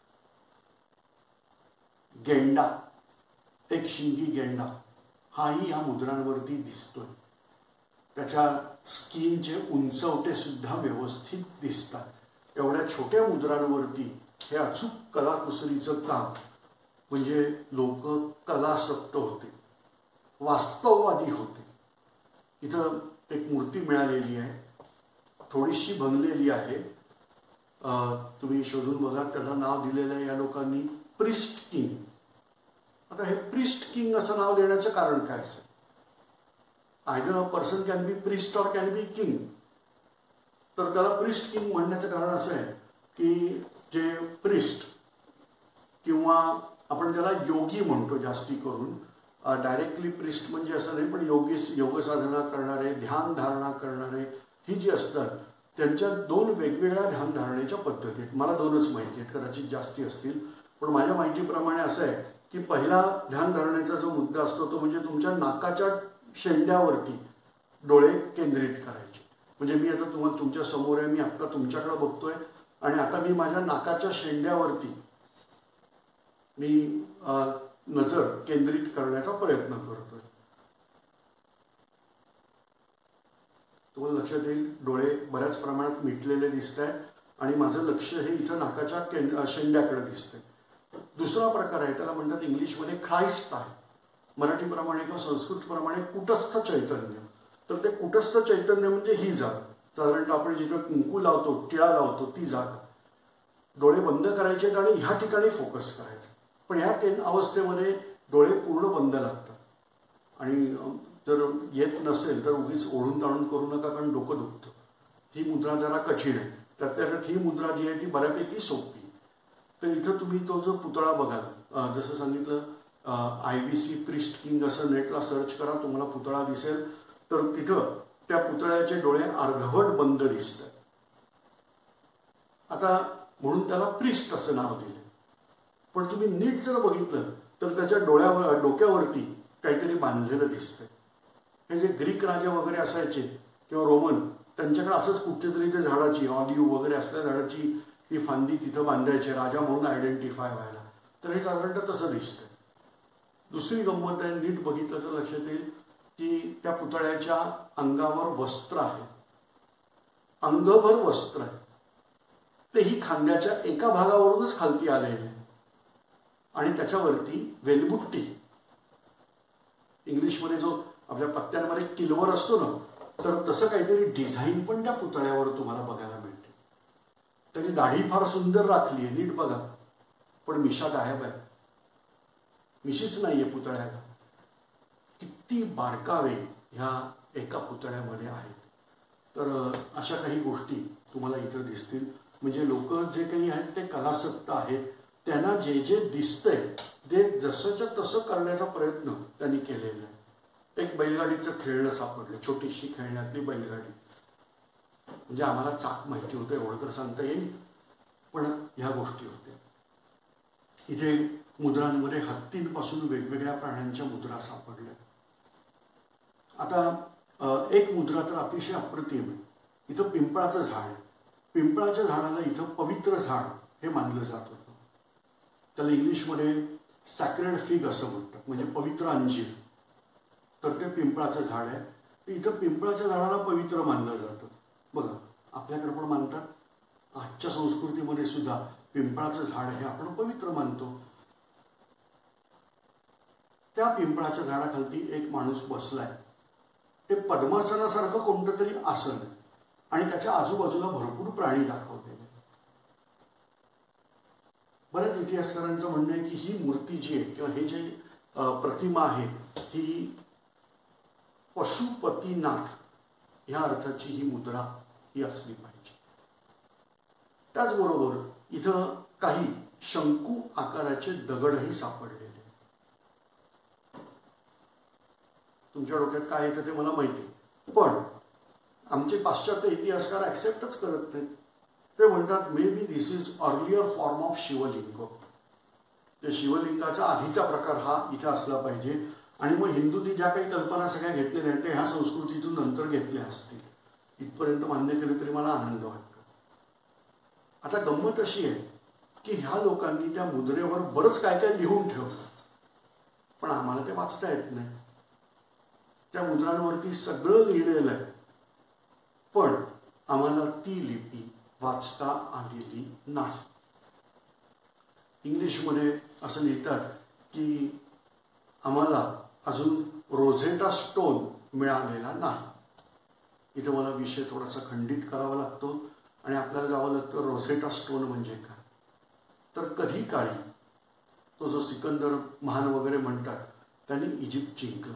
गेंडा, एक शिंगी गेंडा हाही ह्या मुद्रांवरती दिसतोय. त्याच्या स्किनचे उंचवटे सुद्धा व्यवस्थित दिसतात. एवढ्या छोट्या मुद्रांवरती हे अचूक कलाकुसरीचं काम म्हणजे लोक कलासक्त होते, वास्तववादी होते. इथं एक मूर्ती मिळालेली आहे, थोडीशी बनलेली आहे. तुम्ही शोधून बघा. त्याचं नाव दिलेलं आहे या लोकांनी प्रिस्ट किंग. आता हे प्रिस्ट किंग असं नाव देण्याचं कारण काय असेल? Either a person can be priest or can be king. तर त्याला प्रिस्ट किंग म्हणण्याचं कारण असं आहे की जे प्रिस्ट किंवा आपण त्याला योगी म्हणतो जास्ती करून, डायरेक्टली प्रिस्ट म्हणजे असं नाही, पण योग साधना करणारे, ध्यान धारणा करणारे ही जी असतात त्यांच्या 2 वेगवेगळ्या ध्यान धारणेच्या पद्धती आहेत. मला 2च माहिती आहेत, कदाचित जास्ती असतील, पण माझ्या माहितीप्रमाणे असं आहे की पहिला ध्यान धारणेचा जो मुद्दा असतो तो म्हणजे तुमच्या नाकाच्या शेंड्यावरती डोळे केंद्रित करायचे. म्हणजे मी आता तुम्हाला तुमच्या समोर आहे, मी आत्ता तुमच्याकडे बघतोय आणि आता मी माझ्या नाकाच्या शेंड्यावरती मी नजर केंद्रित करण्याचा प्रयत्न करतोय. तुम्हाला लक्षात येईल डोळे बऱ्याच प्रमाणात मिटलेले दिसत आहेत आणि माझं लक्ष हे इथं नाकाच्या शेंड्याकडे दिसतंय. दुसरा प्रकार आहे, त्याला म्हणतात इंग्लिशमध्ये ख्राइस्ट आहे. मराठीप्रमाणे किंवा संस्कृतप्रमाणे कुटस्थ चैतन्य. तर ते कुटस्थ चैतन्य म्हणजे ही जागा, साधारणतः आपण जिथं कुंकू लावतो, टिळा लावतो ती जागा. डोळे बंद करायचे आणि ह्या ठिकाणी फोकस करायचा. पण ह्या अवस्थेमध्ये डोळे पूर्ण बंद लागतात आणि जर येत नसेल तर उगीच ओढून ताणून करू नका कारण डोकं दुखतं. ही मुद्रा जरा कठीण आहे. त्यात ही मुद्रा जी आहे ती बऱ्यापैकी सोपी. तर इथं तुम्ही तो जो पुतळा बघाल, जसं सांगितलं IBC प्रिस्ट किंग असं नेटला सर्च करा, तुम्हाला पुतळा दिसेल. तर तिथं त्या पुतळ्याचे डोळे अर्धवट बंद दिसतात. आता म्हणून त्याला प्रिस्ट असं नाव दिलं. पण तुम्ही नीट जर बघितलं तर त्याच्या डोक्यावरती काहीतरी बांधलेलं दिसतंय. हे जे ग्रीक राजे वगैरे असायचे किंवा रोमन, त्यांच्याकडे असंच कुठेतरी ते झाडाची, ऑलिव्ह वगैरे असल्या झाडाची ती फांदी तिथं बांधायचे राजा म्हणून आयडेंटिफाय व्हायला. तर हे साधारणतः तसं दिसतंय. दुसरी गंमत आहे, नीट बघितलं तर लक्षात येईल की त्या पुतळ्याच्या अंगावर वस्त्र आहे, अंगभर वस्त्र आहे. तेही खांद्याच्या एका भागावरूनच खालती आलेले आहे आणि त्याच्यावरती वेलबुट्टी, इंग्लिशमध्ये जो आपल्या पत्त्यांमध्ये किल्वर असतो ना, तर तसं काहीतरी डिझाईन पण त्या पुतळ्यावर तुम्हाला बघायला मिळते. त्याची दाढी फार सुंदर राखली आहे, नीट बघा, पण मिशा गायब आहे, मिशीच नाहीये पुतळ्याला. किती बारकावे ह्या एका पुतळ्यामध्ये आहेत. तर अशा काही गोष्टी तुम्हाला इथं दिसतील. म्हणजे लोक जे काही आहेत ते कलासक्त आहेत, त्यांना जे जे दिसतंय ते जसंच्या तसं करण्याचा प्रयत्न त्यांनी केलेला आहे. एक बैलगाडीचं खेळणं सापडलं, छोटीशी खेळण्यातली बैलगाडी. म्हणजे आम्हाला चाक माहिती होतं एवढं तर सांगता येईल, पण ह्या गोष्टी होत्या. इथे मुद्रांमध्ये हत्तींपासून वेगवेगळ्या प्राण्यांच्या मुद्रा सापडल्या. आता एक मुद्रा तर अतिशय अप्रतिम आहे. इथं पिंपळाचं झाड आहे. पिंपळाच्या झाडाला इथं पवित्र झाड हे मानलं जात होतं. त्याला इंग्लिशमध्ये सॅक्रेड फिग असं म्हणतात, म्हणजे पवित्र अंजीर. तर ते पिंपळाचं झाड आहे. इथं पिंपळाच्या झाडाला पवित्र मानलं जातं. बघा, आपल्याकडे पण मानतात. आजच्या संस्कृतीमध्ये सुद्धा पिंपळाचं झाड हे आपण पवित्र मानतो. त्या पिंपळाच्या झाडाखालती एक माणूस बसलाय. ते पद्मासनासारखं कोणतं तरी आसन आहे आणि त्याच्या आजूबाजूला भरपूर प्राणी दाखवलेले. बऱ्याच इतिहासकारांचं म्हणणं आहे की ही मूर्ती जी आहे किंवा हे जे प्रतिमा आहे ही पशुपतीनाथ ह्या अर्थाची ही मुद्रा ही असली पाहिजे. त्याचबरोबर इथं काही शंकू आकाराचे दगडही सापडलेले. तुमच्या डोक्यात काय येतं ते मला माहिती, पण आमचे पाश्चात्य इतिहासकार ऍक्सेप्टच करत नाहीत. ते म्हणतात may be this is earlier form of Shivling. ते शिवलिंगाचा आधीचा प्रकार हा इथे असला पाहिजे. आणि मग हिंदूंनी ज्या काही कल्पना सगळ्या घेतलेल्या आहेत ते ह्या संस्कृतीतून नंतर घेतल्या असतील. इथपर्यंत मान्य केलं तरी मला आनंद वाटतो. आता गंमत अशी आहे की ह्या लोकांनी त्या मुद्रेवर बरंच काय काय लिहून ठेवलं, पण आम्हाला ते वाचता येत नाही. त्या मुद्रांवरती सगळं लिहिलेलं आहे, पण आम्हाला ती लिपी वाचता आलेली नाही. इंग्लिशमध्ये असं लिहितात की आम्हाला अजून रोझेटा स्टोन मिळालेला नाही. इथं मला विषय थोडासा खंडित करावा लागतो आणि आपल्याला जावं लागतं रोझेटा स्टोन म्हणजे काय. तर कधी काळी तो जो सिकंदर महान वगैरे म्हणतात त्यांनी इजिप्त जिंकला.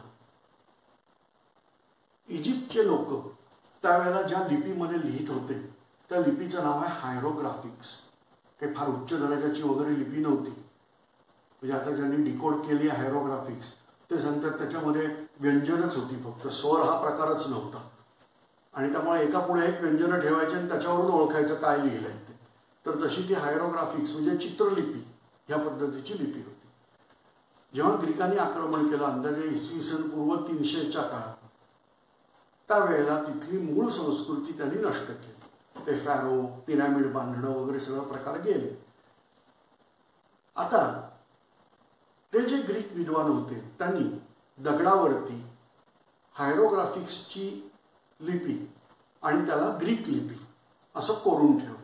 इजिप्तचे लोक त्यावेळेला ज्या लिपीमध्ये लिहित होते त्या लिपीचं नाव आहे हायरोग्राफिक्स. काही फार उच्च दर्जाची वगैरे लिपी नव्हती. म्हणजे आता ज्यांनी डिकोड केली आहे हायरोग्राफिक्स ते सांगतात त्याच्यामध्ये व्यंजनच होती, फक्त स्वर हा प्रकारच नव्हता. आणि त्यामुळे एका पुढे एक व्यंजन ठेवायचे आणि त्याच्यावरून ओळखायचं काय लिहिलंय ते. तर तशी ती हायरोग्राफिक्स म्हणजे चित्रलिपी ह्या पद्धतीची लिपी होती. जेव्हा ग्रीकांनी आक्रमण केलं अंदाजे इसवी सन पूर्व 300च्या काळात, त्यावेळेला तिथली मूळ संस्कृती त्यांनी नष्ट केली. ते फॅरो, पिरॅमिड बांधणं वगैरे सगळं प्रकार गेले. आता ते जे ग्रीक विद्वान होते त्यांनी दगडावरती हायरोग्राफिक्सची लिपी आणि त्याला ग्रीक लिपी असं कोरून ठेवलं.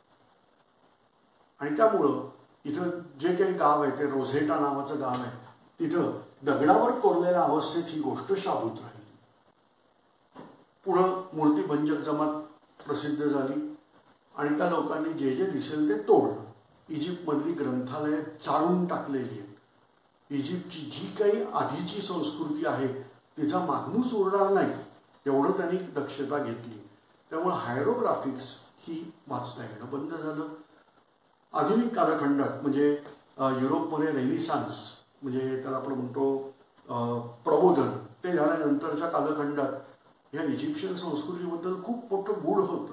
आणि त्यामुळं इथं जे काही गाव आहे ते रोझेटा नावाचं गाव आहे, तिथं दगडावर कोरलेल्या अवस्थेत ही गोष्ट शाबूत राहिली. पुढं मूर्तिभंजक जमात प्रसिद्ध झाली आणि त्या लोकांनी जे जे दिसेल ते तोडलं. इजिप्तमधली ग्रंथालय जाळून टाकलेली आहेत. इजिप्तची जी काही आधीची संस्कृती आहे तिचा मागणूच उरणार नाही एवढं त्यांनी दक्षता घेतली. त्यामुळे हायरोग्राफिक्स ही वाचता येणं बंद झालं. आधुनिक कालखंडात म्हणजे युरोपमध्ये रेनिसान्स म्हणजे त्याला आपण म्हणतो प्रबोधन ते झाल्यानंतरच्या कालखंडात या इजिप्शियन संस्कृतीबद्दल खूप मोठं गूढ होतं.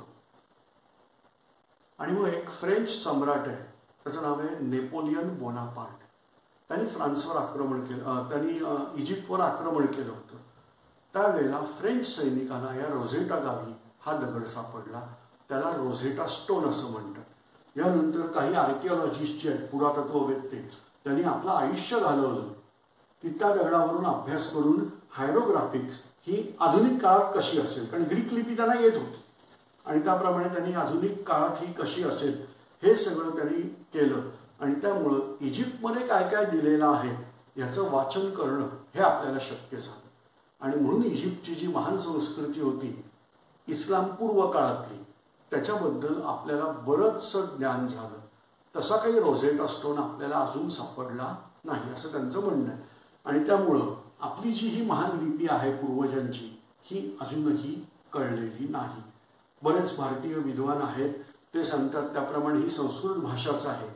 आणि मग एक फ्रेंच सम्राट आहे, त्याचं नाव आहे नेपोलियन बोनापार्ट. त्यांनी फ्रान्सवर आक्रमण केलं, त्यांनी इजिप्तवर आक्रमण केलं होतं. त्यावेळेला फ्रेंच सैनिकांना या रोझेटा गावी हा दगड सापडला, त्याला रोझेटा स्टोन असं म्हणतात. यानंतर काही आर्किओलॉजिस्ट जे आहेत, पुरातत्ववेत्ते, त्यांनी आपलं आयुष्य घालवलं की त्या दगडावरून अभ्यास करून हायरोग्राफिक्स ही आधुनिक काळात कशी असेल, कारण ग्रीक लिपी त्यांना येत होती आणि त्याप्रमाणे त्यांनी आधुनिक काळात ही कशी असेल हे सगळं त्यांनी केलं. आणि त्यामुळं इजिप्तमध्ये काय काय दिलेलं आहे याचं वाचन करणं हे आपल्याला शक्य झालं. आणि म्हणून इजिप्तची जी महान संस्कृती होती इस्लामपूर्व काळातली, त्याच्याबद्दल आपल्याला बरंचसं ज्ञान झालं. तसा काही रोझेटा स्टोन आपल्याला अजून सापडला नाही असं त्यांचं म्हणणं आहे. आणि त्यामुळं आपली जी ही महान लिपी आहे पूर्वजांची ही अजूनही कळलेली नाही. बरेच भारतीय विद्वान आहेत ते सांगतात त्याप्रमाणे ही संस्कृत भाषाच आहे,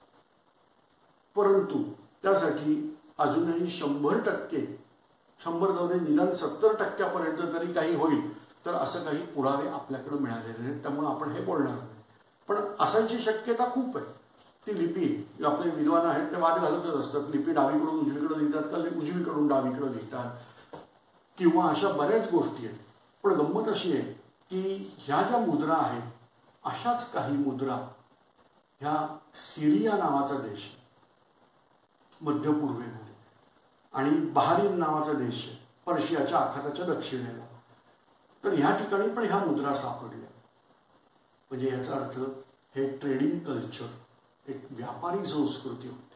परंतु त्यासाठी अजूनही 100% 100 जाऊ दे निदान 70% तरी काही होईल तर असं काही पुरावे आपल्याकडे मिळालेले नाहीत. त्यामुळे आपण हे बोलणार नाही, पण असायची शक्यता खूप आहे. ती लिपी आपले विद्वान आहेत ते वाद घालतच असतात, लिपी डावीकडून उजवीकडे लिहितात का उजवीकडून डावीकडे लिहितात किंवा अशा बऱ्याच गोष्टी आहेत. पण गंमत अशी आहे की ह्या ज्या मुद्रा आहेत अशाच काही मुद्रा ह्या सिरिया नावाचा देश मध्य पूर्वेमध्ये आणि बहारीन नावाचा देश आहे पर्शियाच्या आखाताच्या दक्षिणेला, तर ह्या ठिकाणी पण ह्या मुद्रा सापडल्या. म्हणजे याचा अर्थ हे ट्रेडिंग कल्चर, एक व्यापारी संस्कृती होती.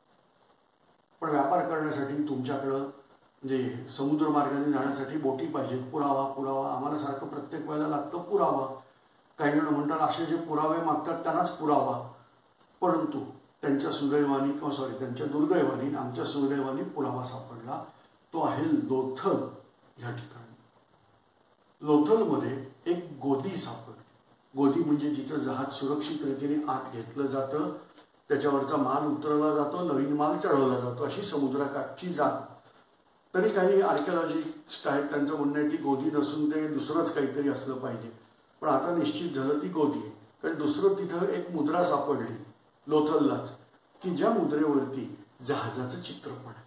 पण व्यापार करण्यासाठी तुमच्याकडं म्हणजे समुद्रमार्गाने जाण्यासाठी बोटी पाहिजे, पुरावा पुरावा आम्हाला सारखं प्रत्येक वेळेला लागतं पुरावा. काही जण म्हणतात असे जे पुरावे मागतात त्यांनाच पुरावा, परंतु त्यांच्या सुदैवानी त्यांच्या दुर्दैवानी आमच्या सुदैवानी पुरावा सापडला. तो आहे लोथल या ठिकाणी. लोथलमध्ये एक गोदी सापडली. गोदी म्हणजे जिथं जहाज सुरक्षित रीतीने आत घेतलं जातं, त्याच्यावरचा माल उतरवला जातो, नवीन माल चढवला जातो, अशी समुद्रकाठची जागा. तरी काही आर्किओलॉजिस्ट आहेत त्यांचं म्हणणं आहे ती गोदी नसून ते दुसरंच काहीतरी असलं पाहिजे. पण आता निश्चित झालं ती गोदी आहे, कारण दुसरं तिथं एक मुद्रा सापडली लोथललाच की ज्या मुद्रेवरती जहाजाचं चित्र पण आहे.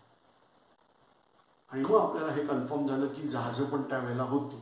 आणि मग आपल्याला हे कन्फर्म झालं की जहाजं पण त्यावेळेला होती.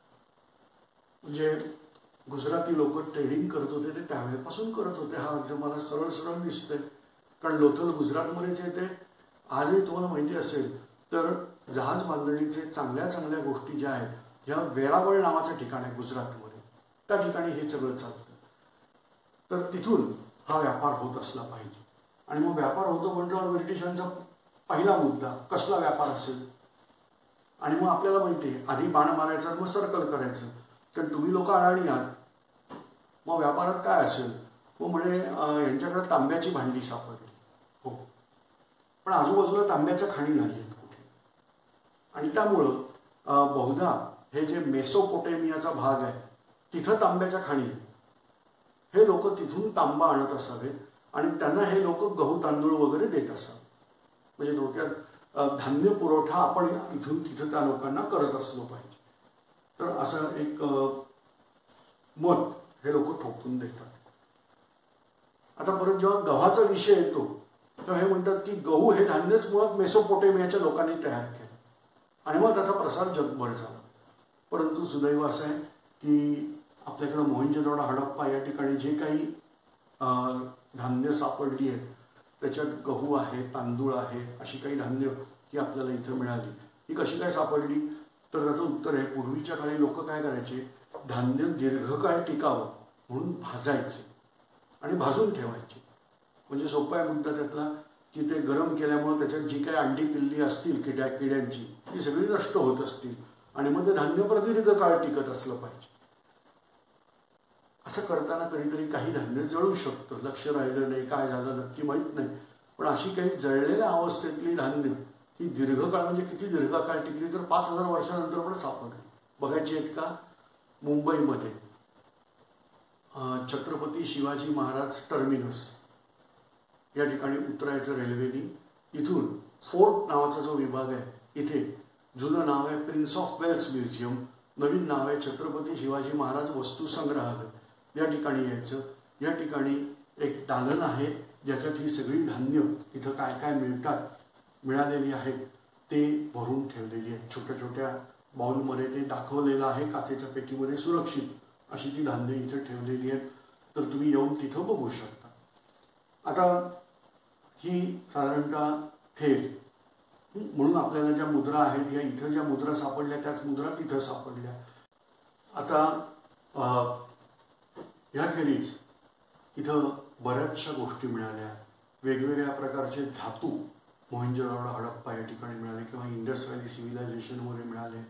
म्हणजे गुजराती लोक ट्रेडिंग करत होते ते त्यावेळेपासून करत होते. हा अर्थ मला सरळ सरळ दिसतंय, कारण लोथल गुजरातमध्येच येते. आजही तुम्हाला माहिती असेल तर जहाज बांधणीचे चांगल्या चांगल्या गोष्टी ज्या आहेत ह्या वेरावळ नावाचं ठिकाण आहे गुजरातमध्ये, त्या ठिकाणी हे सगळं चालतं. तर तिथून हा व्यापार होत असला पाहिजे. आणि मग व्यापार होतो म्हटल्यावर ब्रिटिशांचा पहिला मुद्दा कसला व्यापार असेल. आणि मग आपल्याला माहिती आहे आधी बाण मारायचा मग सर्कल करायचं, कारण तुम्ही लोक अडाणी आहात. मग व्यापारात काय असेल, मग म्हणे यांच्याकडे तांब्याची भांडी सापडली. हो, पण आजूबाजूला तांब्याच्या खाणी नाही आहेत कुठे. आणि त्यामुळं बहुधा हे जे मेसोपोटेमियाचा भाग आहे तिथं तांब्याच्या खाणी आहेत. हे लोक तिथून तांबा आणत असावेत आणि त्यांना हे लोक गहू तांदूळ वगैरे देत असावे. म्हणजे थोडक्यात धान्य पुरवठा आपण इथून तिथं त्या लोकांना करत असलो पाहिजे. तर असं एक मत हे लोक ठोकून देतात. आता परत जेव्हा गव्हाचा विषय येतो तेव्हा हे म्हणतात की गहू हे धान्यच मुळात मेसोपोटेमियाच्या लोकांनी तयार केलं आणि मग त्याचा प्रसार जगभर झाला. परंतु सुदैव असं आहे की आपल्याकडं मोहेंजोदडो हडप्पा या ठिकाणी जे काही धान्य सापडली आहेत त्याच्यात गहू आहे, तांदूळ आहे, अशी काही धान्य ही आपल्याला इथं मिळाली. ही कशी काय सापडली तर त्याचं उत्तर आहे पूर्वीच्या काळी लोक काय करायचे, धान्य दीर्घकाळ टिकावं म्हणून भाजायचे आणि भाजून ठेवायचे. म्हणजे सोपा आहे मुद्दा त्यातला की ते गरम केल्यामुळे त्याच्यात जी काही अंडी पिल्ली असतील किड्यांची ती सगळी नष्ट होत असतील आणि मग ते धान्य प्रदीर्घ काळ टिकत असलं पाहिजे. असं करताना कधीतरी काही धान्य जळू शकतं, लक्ष राहिलं नाही, काय झालं नक्की माहीत नाही. पण अशी काही जळलेल्या अवस्थेतली धान्य ही दीर्घकाळ म्हणजे किती दीर्घकाळ टिकली तर 5000 वर्षानंतर पण सापडली. बघायची आहेत का, मुंबईमध्ये छत्रपती शिवाजी महाराज टर्मिनस या ठिकाणी उतरायचं रेल्वेनी. इथून फोर्ट नावाचा जो विभाग आहे इथे जुनं नाव आहे प्रिन्स ऑफ वेल्स म्युझियम, नवीन नाव आहे छत्रपती शिवाजी महाराज वस्तू संग्रहालय. या ठिकाणी यायचं. या ठिकाणी एक दालन आहे ज्याच्यात ही सगळी धान्य इथं काय काय मिळालेली आहेत ते भरून ठेवलेली आहेत. छोट्या छोट्या बाउलमध्ये ते दाखवलेलं आहे, काचेच्या पेटीमध्ये सुरक्षित अशी ती धान्य इथं ठेवलेली आहेत. तर तुम्ही येऊन तिथं बघू शकता. आता ही साधारणतः थेर म्हणून आपल्याला ज्या मुद्रा आहेत या इथं ज्या मुद्रा सापडल्या त्याच मुद्रा तिथं सापडल्या. आता ह्याखेरीज इथं बऱ्याचशा गोष्टी मिळाल्या. वेगवेगळ्या प्रकारचे धातू मोहनजोदडो हडप्पा या ठिकाणी मिळाले किंवा इंडस व्हॅली सिव्हिलायझेशनमध्ये मिळाले.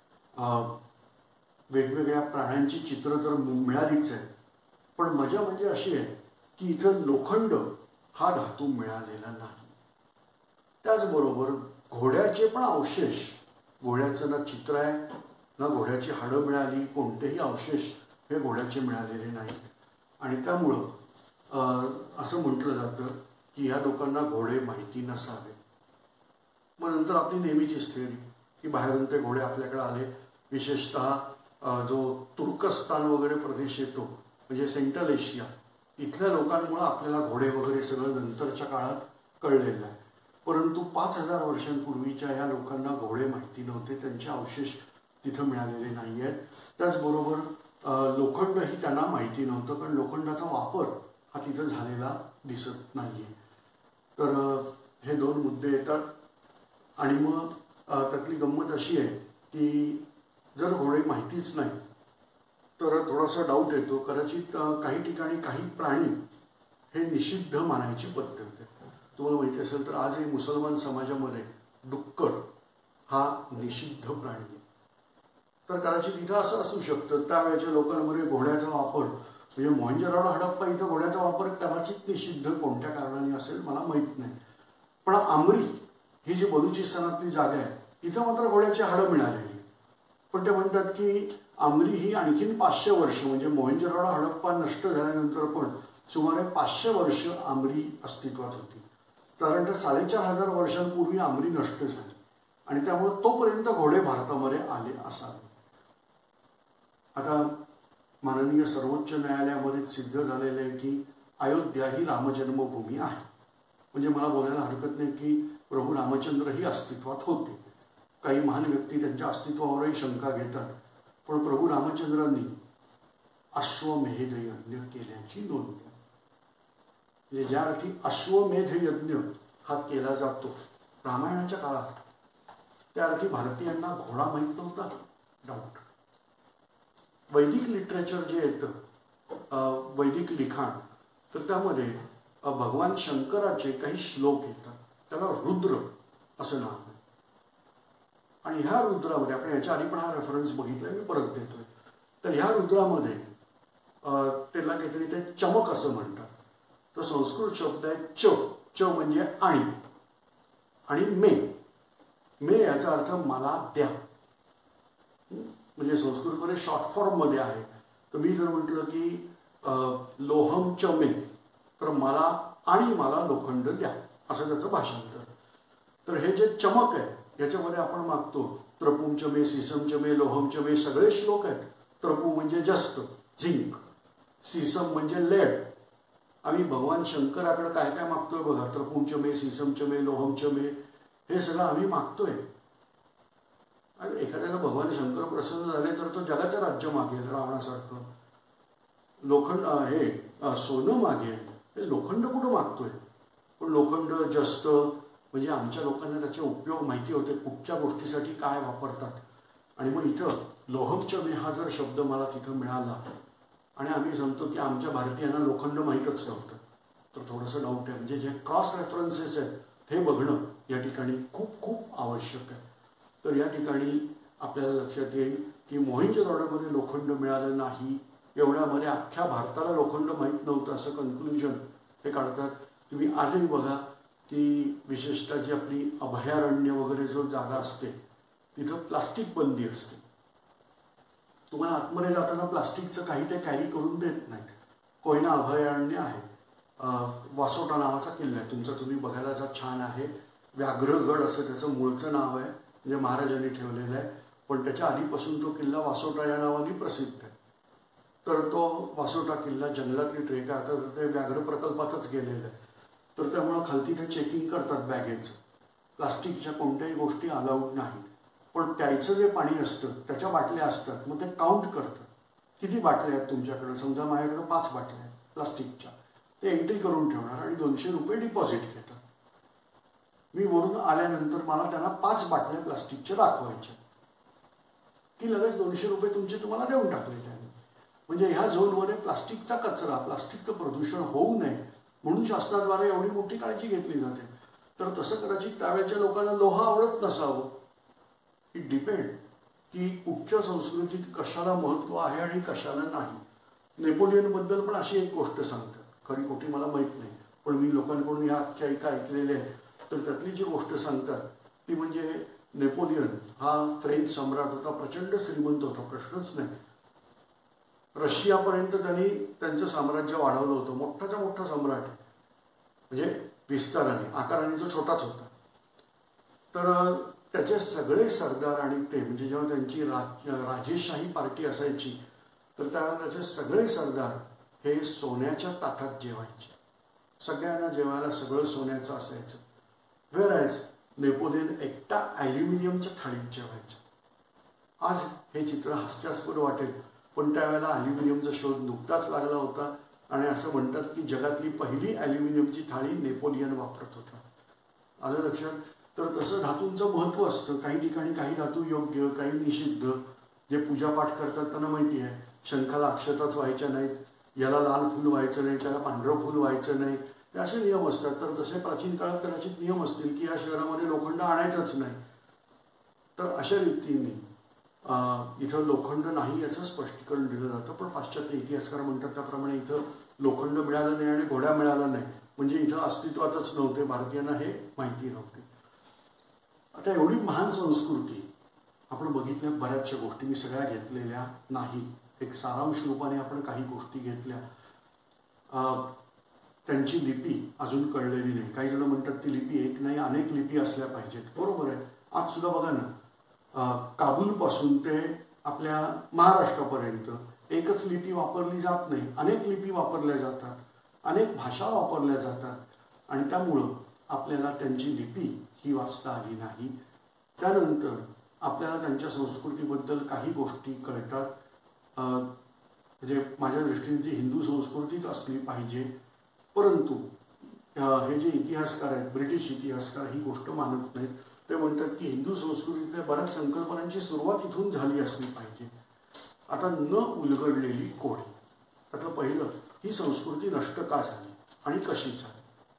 वेगवेगळ्या प्राण्यांची चित्र तर मिळालीच आहे, पण मजा म्हणजे अशी आहे की इथं लोखंड हा धातू मिळालेला नाही. त्याचबरोबर घोड्याचे पण अवशेष, घोड्याचं ना चित्र आहे ना घोड्याची हाडं मिळाली, कोणतेही अवशेष हे घोड्याचे मिळालेले नाहीत. आणि त्यामुळं असं म्हटलं जातं की ह्या लोकांना घोडे माहिती नसावे. मग नंतर आपली नेहमीचीच थिअरी की बाहेरून ते घोडे आपल्याकडे आले. विशेषतः जो तुर्कस्तान वगैरे प्रदेश येतो म्हणजे सेंट्रल एशिया, इथल्या लोकांमुळे आपल्याला घोडे वगैरे सगळं नंतरच्या काळात कळलेलं आहे. परंतु 5000 वर्षांपूर्वीच्या या लोकांना घोडे माहिती नव्हते, त्यांचे अवशेष तिथं मिळालेले नाही आहेत. त्याचबरोबर लोखंडही त्यांना माहिती नव्हतं, कारण लोखंडाचा वापर हा तिथं झालेला दिसत नाही आहे. तर हे दोन मुद्दे येतात. आणि मग त्यातली गंमत अशी आहे की जर घोडे माहितीच नाही तर थोडासा डाऊट येतो. कदाचित काही ठिकाणी काही प्राणी हे निषिद्ध मानायची पद्धत आहे. तुम्हाला माहिती असेल तर आजही मुसलमान समाजामध्ये डुक्कर हा निषिद्ध प्राणी आहे. तर कदाचित इथं असं असू शकतं त्यावेळेच्या लोकांमध्ये घोड्याचा वापर म्हणजे मोहनजोदडो हडप्पा इथं घोड्याचा वापर कदाचित निषिद्ध कोणत्या कारणाने असेल मला माहीत नाही. पण आमरी ही जी बलुचिस्तानातली जागा आहे इथं मात्र घोड्याची हाडं मिळालेली. पण ते म्हणतात की आमरी ही आणखीन 500 वर्ष म्हणजे मोहनजोदडो हडप्पा नष्ट झाल्यानंतर पण सुमारे 500 वर्ष आमरी अस्तित्वात होती. साधारणतः 4500 वर्षांपूर्वी आमरी नष्ट झाली आणि त्यामुळे तोपर्यंत घोडे भारतामध्ये आले असावे. आता माननीय सर्वोच्च न्यायालयामध्ये सिद्ध झालेलं आहे की अयोध्या ही रामजन्मभूमी आहे. म्हणजे मला बोलायला हरकत नाही की प्रभू रामचंद्रही अस्तित्वात होते. काही महान व्यक्ती त्यांच्या अस्तित्वावरही शंका घेतात, पण प्रभू रामचंद्रांनी अश्वमेध यज्ञ केल्याची नोंद आहे. म्हणजे ज्या अर्थी अश्वमेध यज्ञ हा केला जातो रामायणाच्या काळात, त्या अर्थी भारतीयांना घोडा माहीत नव्हता. डाऊट. वैदिक लिटरेचर जे येतं वैदिक लिखाण, तर त्यामध्ये भगवान शंकराचे काही श्लोक येतात. त्याला रुद्र असं नाव आहे. आणि ह्या रुद्रामध्ये आपण याच्या आधी पण हा रेफरन्स बघितलाय, मी परत देतोय. तर ह्या रुद्रामध्ये त्याला काहीतरी ते चमक असं म्हणतात. तो संस्कृत शब्द आहे च. च म्हणजे आणि मे याचा अर्थ मला द्या. म्हणजे संस्कृतमध्ये शॉर्ट फॉर्ममध्ये आहे. तर मी जर म्हटलं की लोहम च मे, तर मला लोखंड द्या असं त्याचं भाषांतर. तर हे जे चमक आहे याच्यामध्ये आपण मागतो त्रपुंचमे, सीसमचमे, लोहमचमे सगळे श्लोक आहेत. त्रपू म्हणजे जस्त झिंक, सीसम म्हणजे लेड. आम्ही भगवान शंकराकडे काय काय मागतोय बघा. त्रपुंचमे, सीसमचमे, लोहमचमे हे सगळं आम्ही मागतोय. आणि एखाद्याला भगवान शंकर प्रसन्न झाले तर तो जगाचं राज्य मागेल रावणासारखं. लोखंड हे सोनं मागेल. हे लोखंड कुठं मागतोय. पण लोखंड जस्त म्हणजे आमच्या लोकांना त्याचे उपयोग माहिती होते, कुठच्या गोष्टीसाठी काय वापरतात. आणि मग इथं लोहमचमे हा जर शब्द मला तिथं मिळाला आणि आम्ही सांगतो की आमच्या भारतीयांना लोखंड माहीतच नव्हतं, तर थोडंसं डाऊट आहे. म्हणजे जे क्रॉस रेफरन्सेस आहेत हे बघणं या ठिकाणी खूप खूप आवश्यक आहे. तर या ठिकाणी आपल्याला लक्षात येईल की मोहनजोदडोमध्ये लोखंड मिळालं नाही एवढ्यामध्ये अख्ख्या भारताला लोखंड माहीत नव्हतं असं कन्क्लुजन हे काढतात. तुम्ही आजही बघा की विशेषतः जी आपली अभयारण्य वगैरे जो जागा असते तिथं प्लास्टिक बंदी असते. तुम्हाला आतमध्ये जाताना प्लास्टिकचं काही ते कॅरी करून देत नाहीत. कोयना अभयारण्य आहे वासोटा नावाचा किल्ला आहे तुमचा, तुम्ही बघायला जा, छान आहे. व्याघ्रगड असं त्याचं मूळचं नाव आहे, म्हणजे महाराजांनी ठेवलेलं आहे. पण त्याच्या आधीपासून तो किल्ला वासोटा या नावाने प्रसिद्ध आहे. तर तो वासोटा किल्ला जंगलातली ट्रेक आहे. आता ते व्याघ्र प्रकल्पातच गेलेलं आहे. तर त्यामुळं खालती ते चेकिंग करतात बॅगेचं. प्लास्टिकच्या कोणत्याही गोष्टी अलाउड नाही. पण प्यायचं जे पाणी असतं त्याच्या बाटल्या असतात, मग ते काउंट करतात. किती बाटल्या आहेत तुमच्याकडं? समजा माझ्याकडं 5 बाटल्या आहेत प्लास्टिकच्या, ते एंट्री करून ठेवणार आणि 200 रुपये डिपॉझिट घेतात. मी वरून आल्यानंतर मला त्यांना 5 बाटल्या प्लास्टिकच्या दाखवायच्या की लगेच 200 रुपये तुमचे तुम्हाला देऊन टाकले त्यांनी. म्हणजे ह्या झोनमध्ये प्लास्टिकचा कचरा, प्लास्टिकचं प्रदूषण होऊ नये म्हणून शासनाद्वारे एवढी मोठी काळजी घेतली जाते. तर तसं कदाचित त्यावेळेच्या लोकांना लोहा आवडत नसावं. इट डिपेंड की कुठच्या संस्कृतीत कशाला महत्त्व आहे आणि कशाला नाही. नेपोलियनबद्दल पण अशी एक गोष्ट सांगतात, खरी खोटी मला माहीत नाही, पण मी लोकांकडून ह्या आख्यायिका ऐकलेल्या आहे. तर त्यातली जी गोष्ट सांगतात ती म्हणजे नेपोलियन हा फ्रेंच सम्राट होता, प्रचंड श्रीमंत होता, प्रश्नच नाही. रशियापर्यंत त्यांनी त्यांचं साम्राज्य वाढवलं होतं. मोठाच्या मोठा सम्राट आहे, म्हणजे विस्ताराने, आकाराने जो छोटाच होता. तर त्याचे सगळे सरदार आणि ते म्हणजे जेव्हा त्यांची राजेशाही पार्टी असायची तर त्यावेळेला त्याचे सगळे सरदार हे सोन्याच्या ताटात जेवायचे. सगळ्यांना जेवायला सगळं सोन्याचं असायचं. व्हेअरएज नेपोलियन एकटा ॲल्युमिनियमच्या थाळीत जेवायचं. आज हे चित्र हास्यास्पद वाटेल, पण त्यावेळेला ॲल्युमिनियमचा शोध नुकताच लागला होता आणि असं म्हणतात की जगातली पहिली ॲल्युमिनियमची थाळी नेपोलियन वापरत होता. आलं लक्षात? तर तसं धातूंचं महत्त्व असतं. काही ठिकाणी काही धातू योग्य, काही निषिद्ध. जे पूजापाठ करतात त्यांना माहिती आहे, शंखाला अक्षताच व्हायच्या नाहीत, याला लाल फूल व्हायचं नाही, त्याला पांढरं फूल व्हायचं नाही, हे असे नियम असतात. तर तसे प्राचीन काळात कदाचित नियम असतील की या शहरामध्ये लोखंड आणायचंच नाही. तर अशा रीतीने इथं लोखंड नाही याचं स्पष्टीकरण दिलं जातं. पण पाश्चात्य इतिहासकार म्हणतात त्याप्रमाणे इथं लोखंड मिळालं नाही आणि घोड्या मिळाला नाही, म्हणजे इथं अस्तित्वातच नव्हते, भारतीयांना हे माहिती नव्हते. आता एवढी महान संस्कृती आपण बघितल्या, बऱ्याचशा गोष्टी मी सगळ्या घेतलेल्या नाही, एक सारांश रूपाने आपण काही गोष्टी घेतल्या. त्यांची लिपी अजून कळलेली नाही. काही जण म्हणतात ती लिपी एक नाही अनेक लिपी असल्या पाहिजेत. बरोबर आहे. आज सुद्धा बघा ना, काबूलपासून ते आपल्या महाराष्ट्रापर्यंत एकच लिपी वापरली जात नाही, अनेक लिपी वापरल्या जातात, अनेक भाषा वापरल्या जातात आणि त्यामुळं आपल्याला त्यांची लिपी ही वाचता आली नाही. त्यानंतर आपल्याला त्यांच्या संस्कृतीबद्दल काही गोष्टी कळतात. म्हणजे माझ्या दृष्टीने जी हिंदू संस्कृतीच असली पाहिजे. परंतु हे जे इतिहासकार आहेत, ब्रिटिश इतिहासकार, ही गोष्ट मानत नाहीत. ते म्हणतात की हिंदू संस्कृतीतल्या बऱ्याच संकल्पनांची सुरुवात इथून झाली असली पाहिजे. आता न उलगडलेली कोडी. आता पहिलं, ही संस्कृती नष्ट का झाली आणि कशी झाली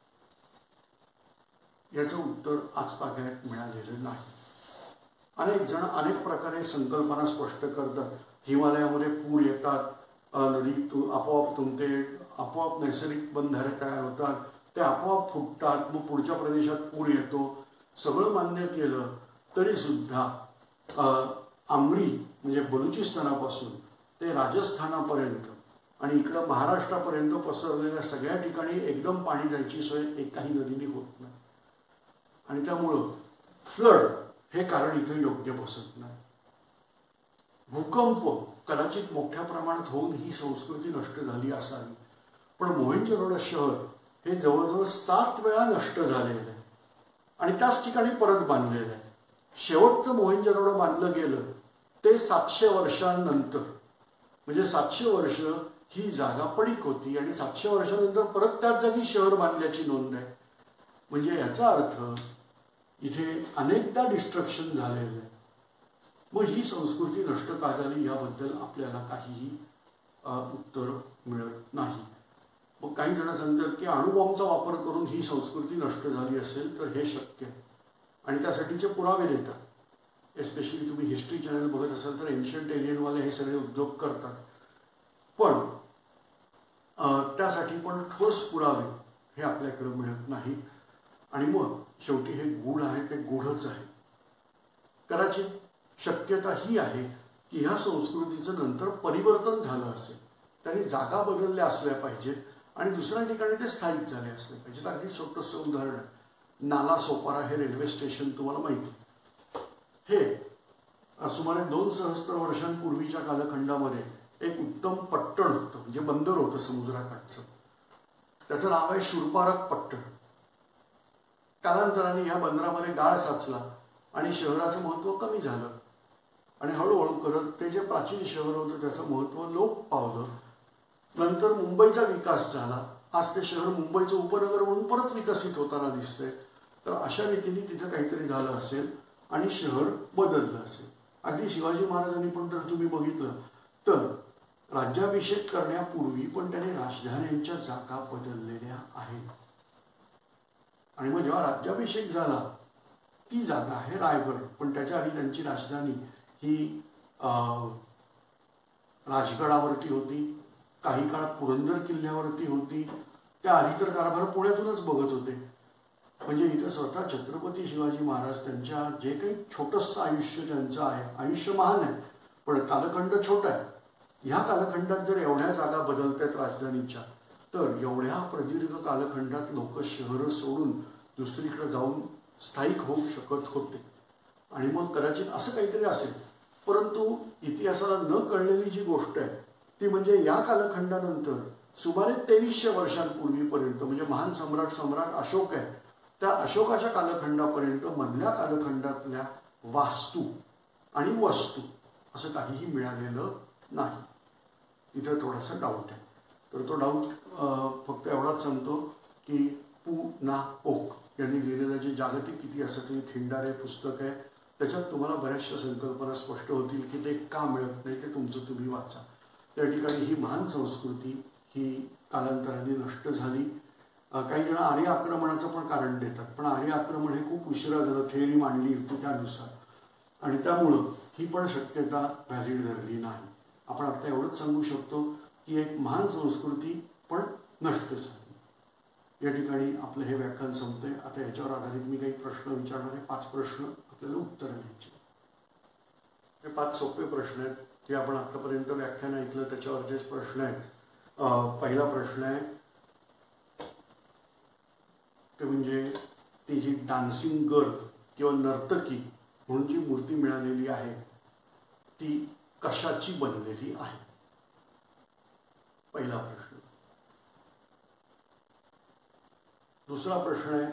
याचं उत्तर आजतागायत मिळालेलं नाही. अनेक जण अनेक प्रकारे संकल्पना स्पष्ट करतात. हिमालयामध्ये पूर येतात, नदीत आपोआप तुमते, आपोआप नैसर्गिक बंधारे तयार होतात, ते आपोआप फुटतात, मग पुढच्या प्रदेशात पूर येतो. सगळं मान्य केलं तरी सुद्धा आमरी म्हणजे बलुचिस्तानापासून ते राजस्थानापर्यंत आणि इकडं महाराष्ट्रापर्यंत पसरलेल्या सगळ्या ठिकाणी एकदम पाणी जायची सोय एकाही नदीने होत नाही. आणि त्यामुळं फ्लड हे कारण इथे योग्य बसत नाही. भूकंप कदाचित मोठ्या प्रमाणात होऊन ही संस्कृती नष्ट झाली असावी, पण मोहेंजोदडो शहर हे जवळजवळ 7 वेळा नष्ट झालेलं आहे आणि त्याच ठिकाणी परत बांधलेलं आहे. शेवटचं मोहेंजोदडो बांधलं गेलं ते 700 वर्षांनंतर, म्हणजे 700 वर्ष ही जागा पडीक होती आणि 700 वर्षानंतर परत त्याच जागी शहर बांधल्याची नोंद आहे. म्हणजे याचा अर्थ इथे अनेकदा डिस्ट्रक्शन झालेलं आहे. मग ही संस्कृती नष्ट का झाली याबद्दल आपल्याला काहीही उत्तर मिळत नाही. मग काही जण सांगतात की अणुबॉम्बचा वापर करून ही संस्कृती नष्ट झाली असेल तर हे शक्य आहे आणि त्यासाठीचे पुरावे देतात. एस्पेशली तुम्ही हिस्ट्री चॅनल बघत असाल तर एन्शियंट एलियनवाले हे सगळे उद्योग करतात, पण त्यासाठी पण ठोस पुरावे हे आपल्याकडे मिळत नाही. आणि मग शेवटी हे गूढ आहे ते गूढच आहे. कदाचित शक्यता ही आहे की ह्या संस्कृतीचं नंतर परिवर्तन झालं असेल, त्यांनी जागा बदलल्या असल्या पाहिजेत आणि दुसऱ्या ठिकाणी ते स्थायिक झाले असले पाहिजे. तर अगदी छोटंसं उदाहरण आहे, नाला सोपारा हे रेल्वे स्टेशन तुम्हाला माहिती, हे सुमारे 2 सहस्त्र वर्षांपूर्वीच्या कालखंडामध्ये एक उत्तम पट्टण होतं, म्हणजे बंदर होतं समुद्राकाठचं. त्याचं नाव आहे शूरपारक पट्टण. कालांतराने ह्या बंदरामध्ये गाळ साचला आणि शहराचं महत्त्व कमी झालं आणि हळूहळू करत ते जे प्राचीन शहर होतं त्याचं महत्त्व लोप पावलं. नंतर मुंबईचा विकास झाला. आज ते शहर मुंबईचं उपनगर म्हणून परत विकसित होताना दिसतंय. तर अशा रीतीने तिथं काहीतरी झालं असेल आणि शहर बदललं असेल. अगदी शिवाजी महाराजांनी पण जर तुम्ही बघितलं तर राज्याभिषेक करण्यापूर्वी पण त्याने राजधान्यांच्या जागा बदललेल्या आहेत. आणि मग जेव्हा राज्याभिषेक झाला ती जागा आहे रायगड, पण त्याच्या आधी त्यांची राजधानी ही राजगडावरती होती, काही काळ पुरंदर किल्ल्यावरती होती. त्या आधी तर कारभार पुण्यातूनच बघत होते. म्हणजे इथं स्वतः छत्रपती शिवाजी महाराज त्यांच्या जे काही छोटंसं आयुष्य त्यांचं आहे, आयुष्य महान आहे पण कालखंड छोटा आहे. ह्या कालखंडात जर एवढ्या जागा बदलतात राजधानीच्या, तर एवढ्या प्रदीर्घ कालखंडात लोक शहरं सोडून दुसरीकडे जाऊन स्थायिक होऊ शकत होते. आणि मग कदाचित असं काहीतरी असेल. परंतु इतिहासाला न कळलेली जी गोष्ट आहे ती म्हणजे या कालखंडानंतर सुमारे 2300 वर्षांपूर्वीपर्यंत, म्हणजे महान सम्राट अशोक आहे, त्या अशोकाच्या कालखंडापर्यंत मधल्या कालखंडातल्या वास्तू आणि वस्तू असं काहीही मिळालेलं नाही. इथं थोडासा डाऊट आहे. तर तो डाऊट फक्त एवढाच सांगतो की पु ना ओक यांनी लिहिलेलं जे जागतिक इतिहासातील खिंडारे पुस्तक आहे त्याच्यात तुम्हाला बऱ्याचशा संकल्पना स्पष्ट होतील की ते का मिळत नाही ते तुमचं तुम्ही वाचा. त्या ठिकाणी ही महान संस्कृती ही कालांतराने नष्ट झाली. काही जण आर्य आक्रमणाचं पण कारण देतात, पण आर्य आक्रमण हे खूप उशिरा झालं, थेअरी मांडली होती त्यानुसार, आणि त्यामुळं ही पण शक्यता व्हॅलिड धरली नाही. आपण आता एवढंच सांगू शकतो की एक महान संस्कृती पण नष्ट झाली. या ठिकाणी आपलं हे व्याख्यान संपतंय. आता याच्यावर आधारित मी काही प्रश्न विचारणार आहे. 5 प्रश्न आपल्याला उत्तर द्यायचे. हे 5 सोपे प्रश्न आहेत जे आपण आतापर्यंत व्याख्यान ऐकलं त्याच्यावरचेच प्रश्न आहेत. पहिला प्रश्न आहे ते म्हणजे ती जी डान्सिंग गर्ल किंवा नर्तकी म्हणून जी मूर्ती मिळालेली आहे ती कशाची बनलेली आहे? पहिला प्रश्न. दुसरा प्रश्न आहे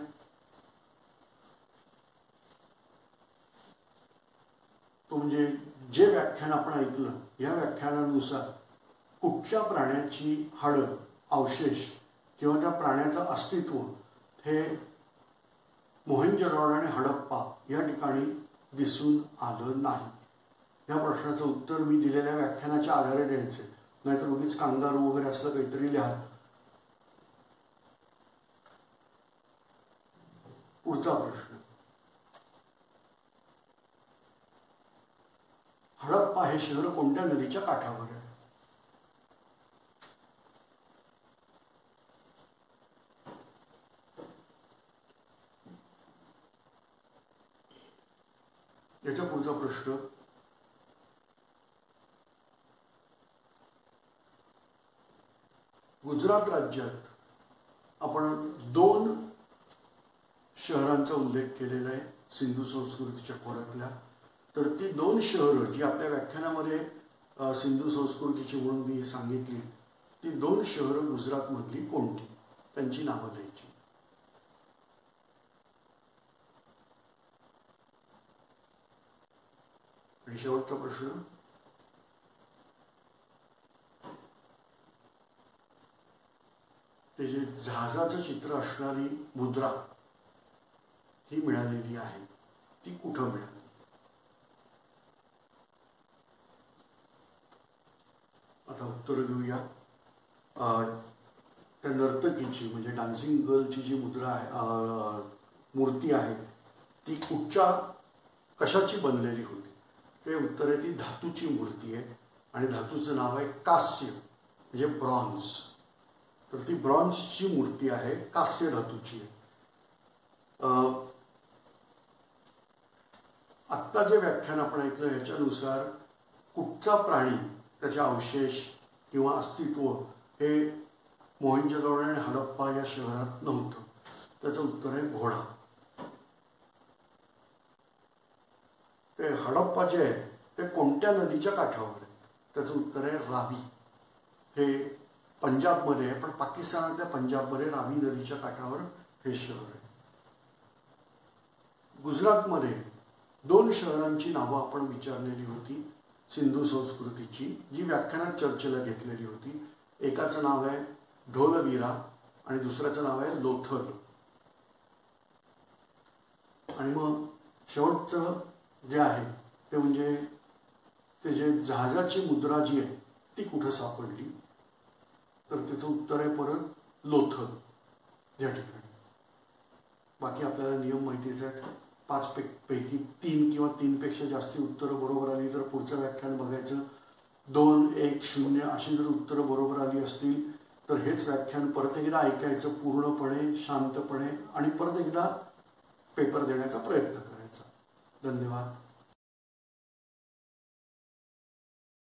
तो म्हणजे जे व्याख्यान आपण ऐकलं या व्याख्यानानुसार कुठच्या प्राण्याची हाडं, अवशेष किंवा त्या प्राण्याचं अस्तित्व हे मोहेंजोदडो आणि हडप्पा या ठिकाणी दिसून आलं नाही. या प्रश्नाचं उत्तर मी दिलेल्या व्याख्यानाच्या आधारे द्यायचे, नाहीतर उगीच कांगारू वगैरे असलं काहीतरी लिहा. पुढचा प्रश्न. हडप्पा हे शहर कोणत्या नदीच्या काठावर आहे? याच्या पुढचा प्रश्न. गुजरात राज्यात आपण 2 शहरांचा उल्लेख केलेला आहे सिंधू संस्कृतीच्या खोऱ्यातल्या. तर ती 2 शहरं जी आपल्या व्याख्यानामध्ये सिंधू संस्कृतीची म्हणून मी सांगितली, ती 2 शहरं गुजरातमधली कोणती, त्यांची नावं द्यायची. आणि शेवटचा प्रश्न. ते जे जहाजाचं चित्र असणारी मुद्रा ही मिळालेली आहे ती कुठं मिळाली? आता उत्तर घेऊया. त्या नर्तकीची म्हणजे डान्सिंग गर्लची जी मुद्रा आहे, मूर्ती आहे, ती कुठच्या कशाची बनलेली होती? ते उत्तर आहे ती धातूची मूर्ती आहे आणि धातूचं नाव आहे कास्य, म्हणजे ब्रॉन्झ. तर ती ब्रॉन्झची मूर्ती आहे, कास्य धातूची आहे. आत्ता जे व्याख्यान आपण ऐकलं ह्याच्यानुसार कुठचा प्राणी, त्याचे अवशेष किंवा अस्तित्व हे मोहनजोदडो आणि हडप्पा या शहरात नव्हतं? त्याचं उत्तर आहे घोडा. ते हडप्पा जे आहे ते कोणत्या नदीच्या काठावर आहे? त्याचं उत्तर आहे रावी. हे पंजाबमध्ये आहे, पण पाकिस्तानातल्या पंजाबमध्ये रावी नदीच्या काठावर हे शहर आहे. गुजरातमध्ये 2 शहरांची नावं आपण विचारलेली होती सिंधू संस्कृतीची, जी व्याख्यानात चर्चेला घेतलेली होती. एकाचं नाव आहे ढोलवीरा आणि दुसऱ्याचं नाव आहे लोथल. आणि मग शेवटचं जे आहे ते म्हणजे ते जे जहाजाची मुद्रा जी आहे ती कुठं सापडली? तर त्याचं उत्तर आहे परत लोथल या ठिकाणी. बाकी आपल्याला नियम माहितीच आहेत. 5 पैकी 3 किंवा 3 पेक्षा जास्ती उत्तरं बरोबर आली तर पुढचं व्याख्यान बघायचं. 2, 1, 0 अशी जर उत्तरं बरोबर आली असतील तर हेच व्याख्यान परत एकदा ऐकायचं पूर्णपणे, शांतपणे, आणि परत एकदा पेपर देण्याचा प्रयत्न करायचा. धन्यवाद.